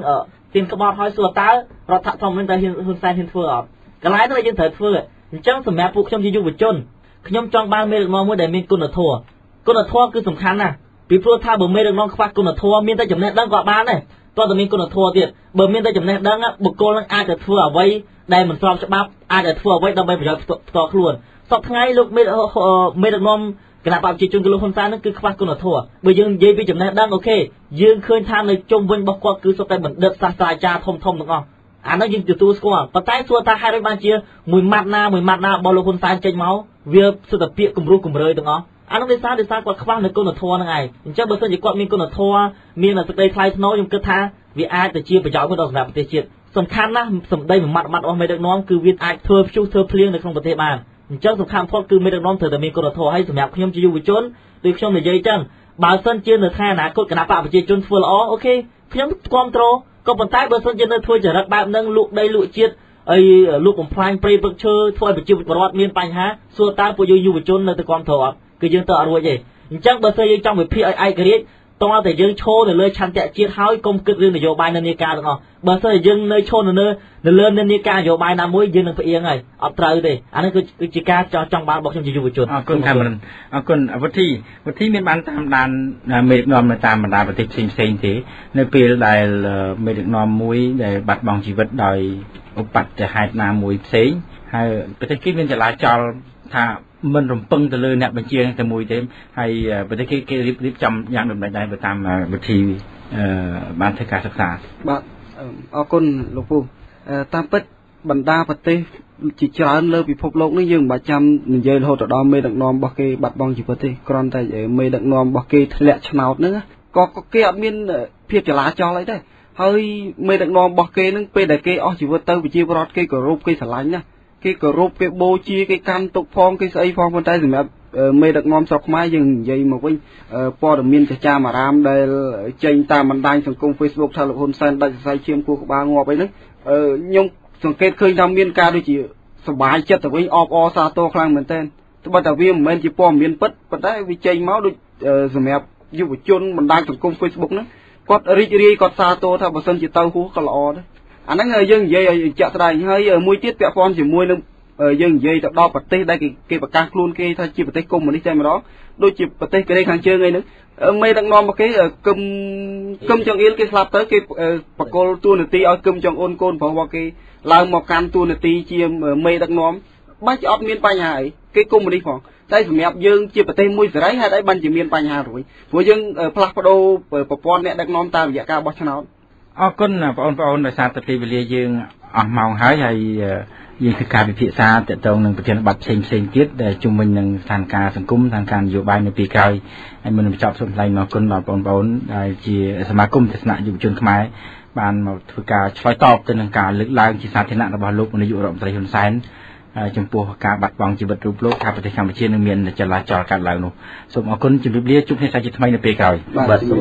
S14: tiền các bạn hỏi sửa táo rồi thọ thòng bên tay hiện hôn sai hiện phơi ọp cái lái nó là dân thời phơi chẳng sầm mẹ phụ trong di du vật chôn nhom trong ban mê được non mới để miên côn ở thua côn ở thua cứ sầm khăn nè vì phơi tha bờ mê được non phát côn ở thua miên tay chấm nét đang gọi bán nàyตัวแต่มีคนทั่วเดียดเบอร์มีได้จำแนกดังอ่ะบุคคลอาจจะทั่วไว้ได้เหมือนฟองฉบับอาจจะทั่วไว้ต้องไปประโยชน์ต่อขลุ่นสอบทั้งไงลูกไม่ไม่ได้นอมขณะปรับจิตจนกระลุคนซ้ายนั่นคือควักคนทั่วเบอร์ยังยืนไปจำแนกดังโอเคยืนเคยทำในจงวันบอกว่าคือสอบแต่เหมือนเดือดสาสายจาทมทมตรงอ่ะอันนั้นยังจุดตัวสกอร์ปัจจัยส่วนตาให้ได้บางเชียมวยมัดหน้ามวยมัดหน้าบอลลูคนซ้ายเจนเมาเวียสุดเปียกกุมรูกุมเลยตรงอ่ะอันนั้นได้ซาได้ซากว่าควักในคนทั่วนั่งไงเจ้าเบอร์เซนจะกวาดมีคนทั่วมีในสเตย์ไทยทนอยยังกระทาวิอาจะเชียร์ประโยชน์เมื่อเราสำหรับประเทศจีนสำคัญนะสำได้เหมือนมัดมัดว่าไม่ได้น้องคือวิอาเธอชูเธอเพลียงในของประเทศบ้านเจ้าสำคัญเพราะคือไม่ได้น้องเธอแต่มีคนโทรให้สำหรับขยมจะอยู่วิจนโดยขยมในใจจังบาสันเจียนในท่าหนาโคตรกระนาปะประเทศจนฟัวล้อโอเคขยมความโตก็ปัจจัยบาสันเจียนในทัวร์จะรักแบบนั่งลุกได้ลุกเจียดไอ้ลุกของพลายเปรย์เบิกเชอร์ทัวร์ประจิตประวัติมีนปัญหาส่วนตาปุยอยู่วิจนในแต่ความโถคือยังต่อรวยใจจังบาสันยังจังไปพี่ไอ้ไอ้กระดิ่งต้องเอาแต่ยังโชว์ในเลยชันแต่เจี๊ยบเท้ากลมกึศเรื่องนโยบายนาฬิกาตรงอ่ะบางส่วนยังในโชว์ในเนื้อในเรื่องนาฬิกานโยบายน้ำมวยยังนั่งไปเองไงเอาตราเลยอันนั้นคือคือจิการจองจองบานบอกฉันจะอยู่จุด
S12: อ๋อคุณทำมันอ๋อคุณวัตถีวัตถีมีบ้านตามด้านเมฆนอมในตามบรรดาประเทศสิงเซนทีในปีใดเมฆนอมมวยในบัดบองชีวิตโดยอุปัตจะหายน้ำมวยเสียให้ประเทศกินเป็นจะลายจอถ้ามันรวมปึ้งแต่เลยเนี่ยเป็นเชียงแต่มวยเต็มให้ประเทศกินรีบรีบจำอย่างหนึ่งใดๆไปตามวัตถีบ้านเทศกาศึกษา
S11: บ้านอ๋อคุณลูกปูตามเป็ดบรรดาประเทศจีจานเลิกพิภพโลกนี่ยังบาจำเยอะโหดต่อดอมเมดักนอมบักเกบัดบองจีประเทศกรอนแต่เมดักนอมบักเกทะเลชนาวนึงก็ก็เกี่ยมีนเพียบจะลาจออะไรได้เฮ้ยเมดักนอมบักเกนึงเป็นแต่เกออจีวัตเตอร์ไปจีบรอดเกก็รูปเกสลายเนี่ยเกก็รูปเกโบจีเกกันตกฟองเกใส่ฟองคนใจสิแม่เมดักนอมสอกไม้ยังยัยมาวิ่งพอเดมีนจะจามารามได้เจนตามมันได้สังคมเฟซบุ๊กทางลูกคนเซนได้ใส่เชียมกูบางอไปนึงยงสังเกตเคยทำมีนการด้วยจีสบายจัดแต่วิ่งออกอซาโตครั้งเหมือนเต้นแต่แต่วิ่งเหมือนจีปอมมีนปั๊ดปั๊ดได้วิจัยเมาด้วยสมัยยุบจนมันได้สังคมเฟซบุ๊กนั้นกดรีรีกดซาโตถ้าบุษนจีเต้าหูก็หล่อนะอันนั้นยังยัยจะได้ให้มวยติดเปียฟอนจีมวยนึงยังยัยแต่ดอปฏิได้กี่กี่ประการคลุนกี่ถ้าจีปฏิกรมมันนี่ใจมันร้องโดยจีปฏิกี่ได้ทางเชิงไงนึงไม่ดังนอมมากี่กึมกึมจังเอิลกี่สลับเตอกี่ปะโกลตัวหนึ่งตีเอากึมจังโอนโกนเพราะว่ากี่ลาวมาการตัวหนึ่งตีเชียมไม่ดังนอมบ้านจะอดมีนปัญหากี่กลุ่มมันนี่ของได้สมัยยังจีปฏิมวยสไลด์ให้ได้บันจะมีนปัญหาหรือเพราะยังพลักพโดปะปอนเนี่ยดังนอมตามอย่างการบอชนา
S12: อ๋อคุณปะอนปะอนในศาสตร์ตะลีเวลียังอ่ะมองหายให้ยังคือการพิพากษาแต่ตรงหนึ่งประเทศบัตรเซ็งเซ็งคิดแต่จุ่มมันยังทางการสังคมทางการอยู่บ้านในปีไกลไอ้มันจับสมไรเนาะคนเราปนปนได้จีสมาคมศาสนาอยู่จนขมายบ้านมาถือการช่วยตอบเป็นการลึกลางจีสาธารณะระบาดโลกมันอยู่รอบใจคนไซน์จมปัวการบัตรบองจีบัตรรูปโลกทางประเทศกัมพูชีนึงเมียนจะลาจอการเหล่านู้สมเอาคนจุดเลี้ยจุดให้ใช้จิตทำไมในปีไกลบัตร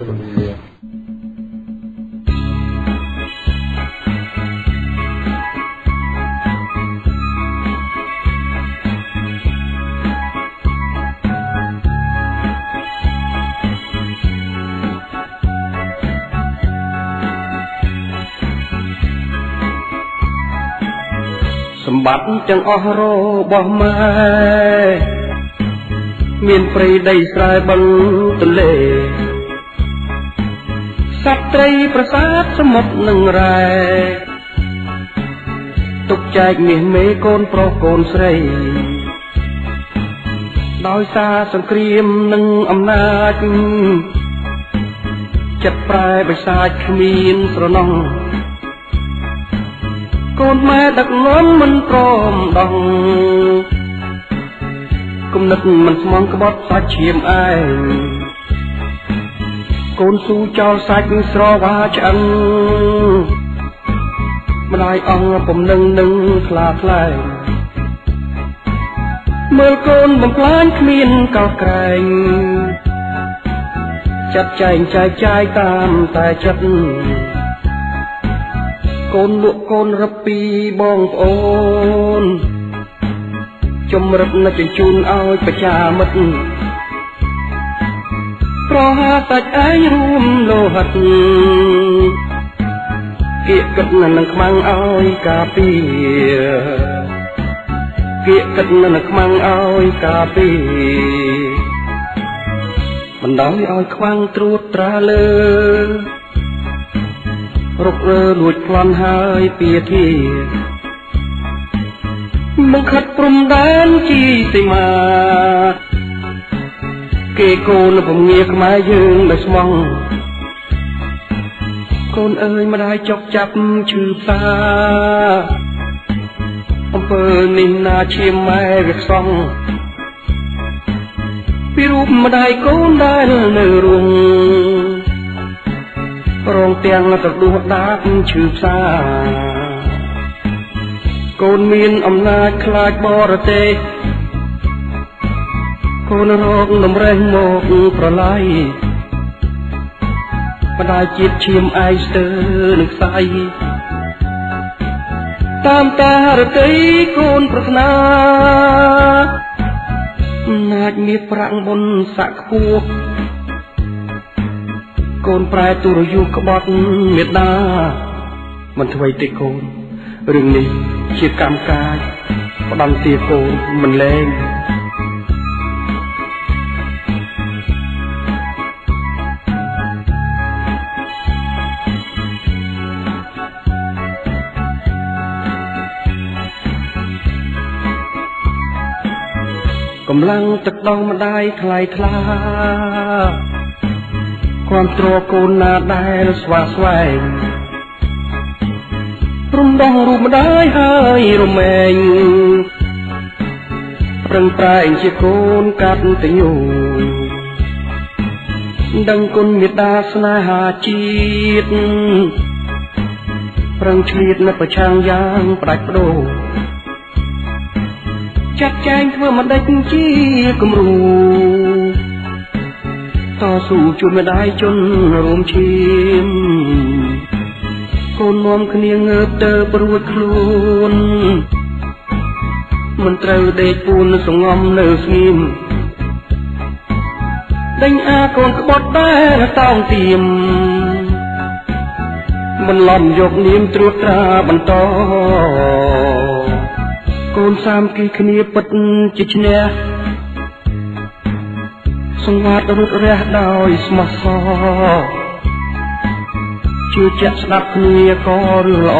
S15: บัดจังอโรบ่มาមានព្រៃដីស្រែបឹងទន្លេសត្វត្រីប្រាសាទសមុទ្រនិងរ៉ែទុកចែកមាសមេកូនប្រុសកូនស្រីដោយសារសង្គ្រាមនិងអំណាចចិត្តប្រែបិសាចគ្មានស្រណោះកូនម៉ែដឹកនាំមិនព្រមដោះគំនិតមិនស្មងក្បត់សាច់ឈាមឯងកូនស៊ូចោលសាច់ស្រវាឆ្អឹងម្ដាយអង្គពំនឹងនឹងខ្លាខ្លែងមើលកូនបំផ្លាញគ្មានកោតក្រែងចាត់ចែងចែកចាយតាមតែចិត្តកូនលក់កូនរឹបពីបងប្អូនជំរឹបនៅជញ្ជូនឲ្យប្រចាមិត្តប្រហាសាច់ឯងរួមលោហិតគៀកគិតនឹងខ្មាំងឲ្យការពារគៀកគិតនឹងខ្មាំងឲ្យការពារបណ្ដោយឲ្យខ្វាំងត្រួតត្រាលើរុករើលួចប្លន់ហើយពីធាបង្ខិតព្រំដែនជីសីមាគេកូនពំងារខ្មែរយើងដោយស្មងកូនអើយម្ដាយចុកចាប់ឈឺផ្សាអំពើនេះណាឈាមម៉ែវាខ្សងពីរូបម្ដាយកូនដែលនៅរងរងទាំងទៅដួសដាបឈឺផ្សាកូនមានអំណាចខ្លាចបរទេសកូនរកដំរេះមកប្រឡាយម្ដាយជាតិឈាមឯងស្ទើរនឹងខ្សែតាមតារតីកូនប្រាថ្នាណាចមានប្រាក់បុណ្យស័ក្តិខ្ពស់កូនប្រែទុរយុក្បត់មេដាមិនធ្វើទេកូនរឿងនេះជាកម្មកាយផ្ដំទាកូនមិនលែងកម្លាំងទឹកដងម្ដាយថ្លៃថ្លាความទ្រកូនណាដែលស្វាស្វែងព្រំដងរូបម្ដាយហើយរមែងប្រឹងប្រែងជាកូនកាត់តញូដឹងគុណមេត្តាស្នេហាជាតិប្រឹងឆ្លៀតនៅប្រឆាំងយ៉ាងផ្ដាច់ប្ដូរចាត់ចែងធ្វើមិនដេចជាគំរូតស៊ូជួយម្ដាយជន់រួមឈាមកូននាំគ្នាងើបទៅព្រួចខ្លួនមិនត្រូវដេកពួនសងំនៅស្ងៀមដេញអាកូនក្បត់ដែរតោងទៀមមិនឡំយកនាមត្រួតត្រាបន្តកូនសាមគីគ្នាពិតជាឈ្នះសង្វាតរត់រះដោយស្មោះសរជឿជាក់ស្ដាប់គ្នាក៏រឿងល្អ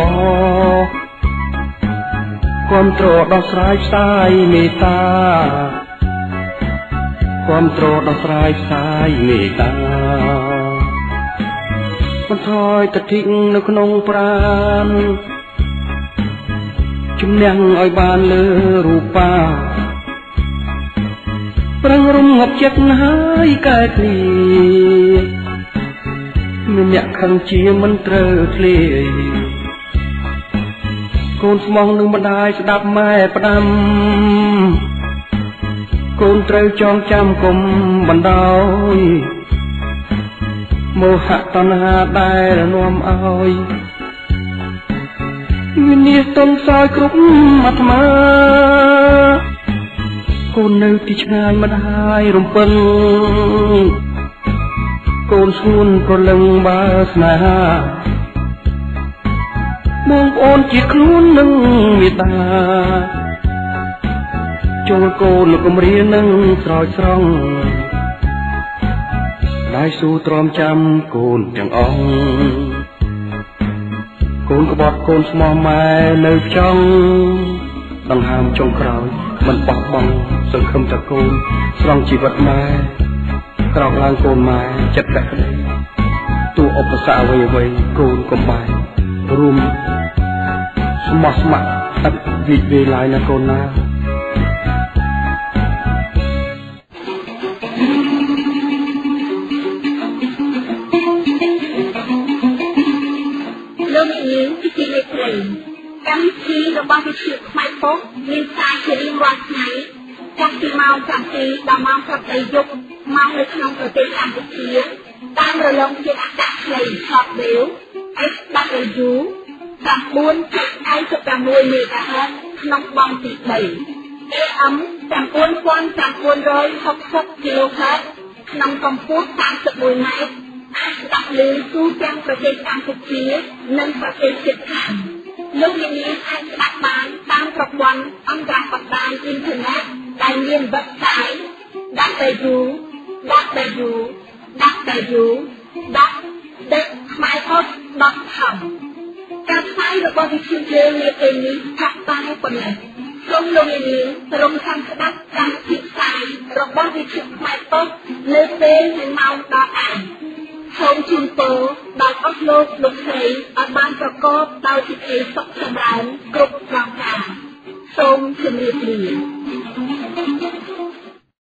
S15: គាំទ្រដោះស្រាយផ្សាយមេត្តាគាំទ្រដោះស្រាយផ្សាយមេត្តាបន្ថយតតិនៅក្នុងប្រាណជំនះឲ្យបានលើរូបាប្រឹងរំងាប់ចិត្តហើយកែគ្នាមានអ្នកខឹងជាមិនត្រូវធ្លាយកូនស្មោះនឹងម្ដាយស្ដាប់ម៉ែផ្ដាំកូនត្រូវចងចាំកុំបណ្ដោយមោហៈតណ្ហាដែលនាំឲ្យវិនិច្ឆ័យតន់សោយគ្រប់អាត្មាកូននៅទីឆ្ងាយម្ដាយរំពឹងកូនស្ងួនប្រលឹងបើស្នេហាបងប្អូនជាខ្លួននឹងមេត្តាចូលកូនគំរានឹងស្រោចស្រង់ដែលស៊ូទ្រាំចាំកូនទាំងអស់កូនក្បត់កូនស្មោះម៉ែនៅផ្ចង់ដង្ហើមចុងក្រោយមិនបោះបង់សង្ឃឹមតែកូនស្រង់ជីវិតម៉ែក្រោកឡើងកូនម៉ែចិត្តតែក្តីទោះឧបសគ្គអ្វីអ្វីកូនកុំបែករួមស្មោះស្ម័គ្រឥតវិវេលាយណាកូនណា
S1: លោកនាងជាទីមេត្រីកម្មវិធីរបស់វិទ្យុខ្មែរពុកមានផ្សាយជារៀងរាល់ថ្ងៃចាប់ពីម៉ោង 7 ដល់ម៉ោង 8 យប់មកនៅក្នុងប្រទេសកម្ពុជាតាមរលកធាតុអាកាសខ្លី Shortwave เอส ดับเบิลยู devět phẩy hai mươi sáu មេហ្គាហឺត ក្នុងបង់ទី 3 เอ เอ็ม devět nghìn tám trăm sáu mươi គីឡូហឺត ក្នុងកម្ពស់ 31 ម៉ែត្រ ស្ដាប់លើទូទាំងប្រទេសកម្ពុជានិងប្រទេសជិតខាងលោកអ្នកនាងអាចស្ដាប់បានតាមប្រព័ន្ធអន្តរបណ្ដាញអ៊ីនធឺណិតដែលមាន website w w w ដត the khmaipos ដត com ការផ្សាយរបស់វិទ្យុយើងនាពេលនេះថាក់តែប៉ុណ្ណេះសូមលោកអ្នកនាងរំខានស្ដាប់ការផ្សាយរបស់វិទ្យុខ្មែរប៉ុស្តិ៍នៅពេលនិងម៉ោងដដែល សូមជូនពរដល់អស់លោកលោកស្រីឲ្យបានប្រកបដោយសេចក្តីសុខចម្រើនគ្រប់ប្រការសូមជម្រាបលា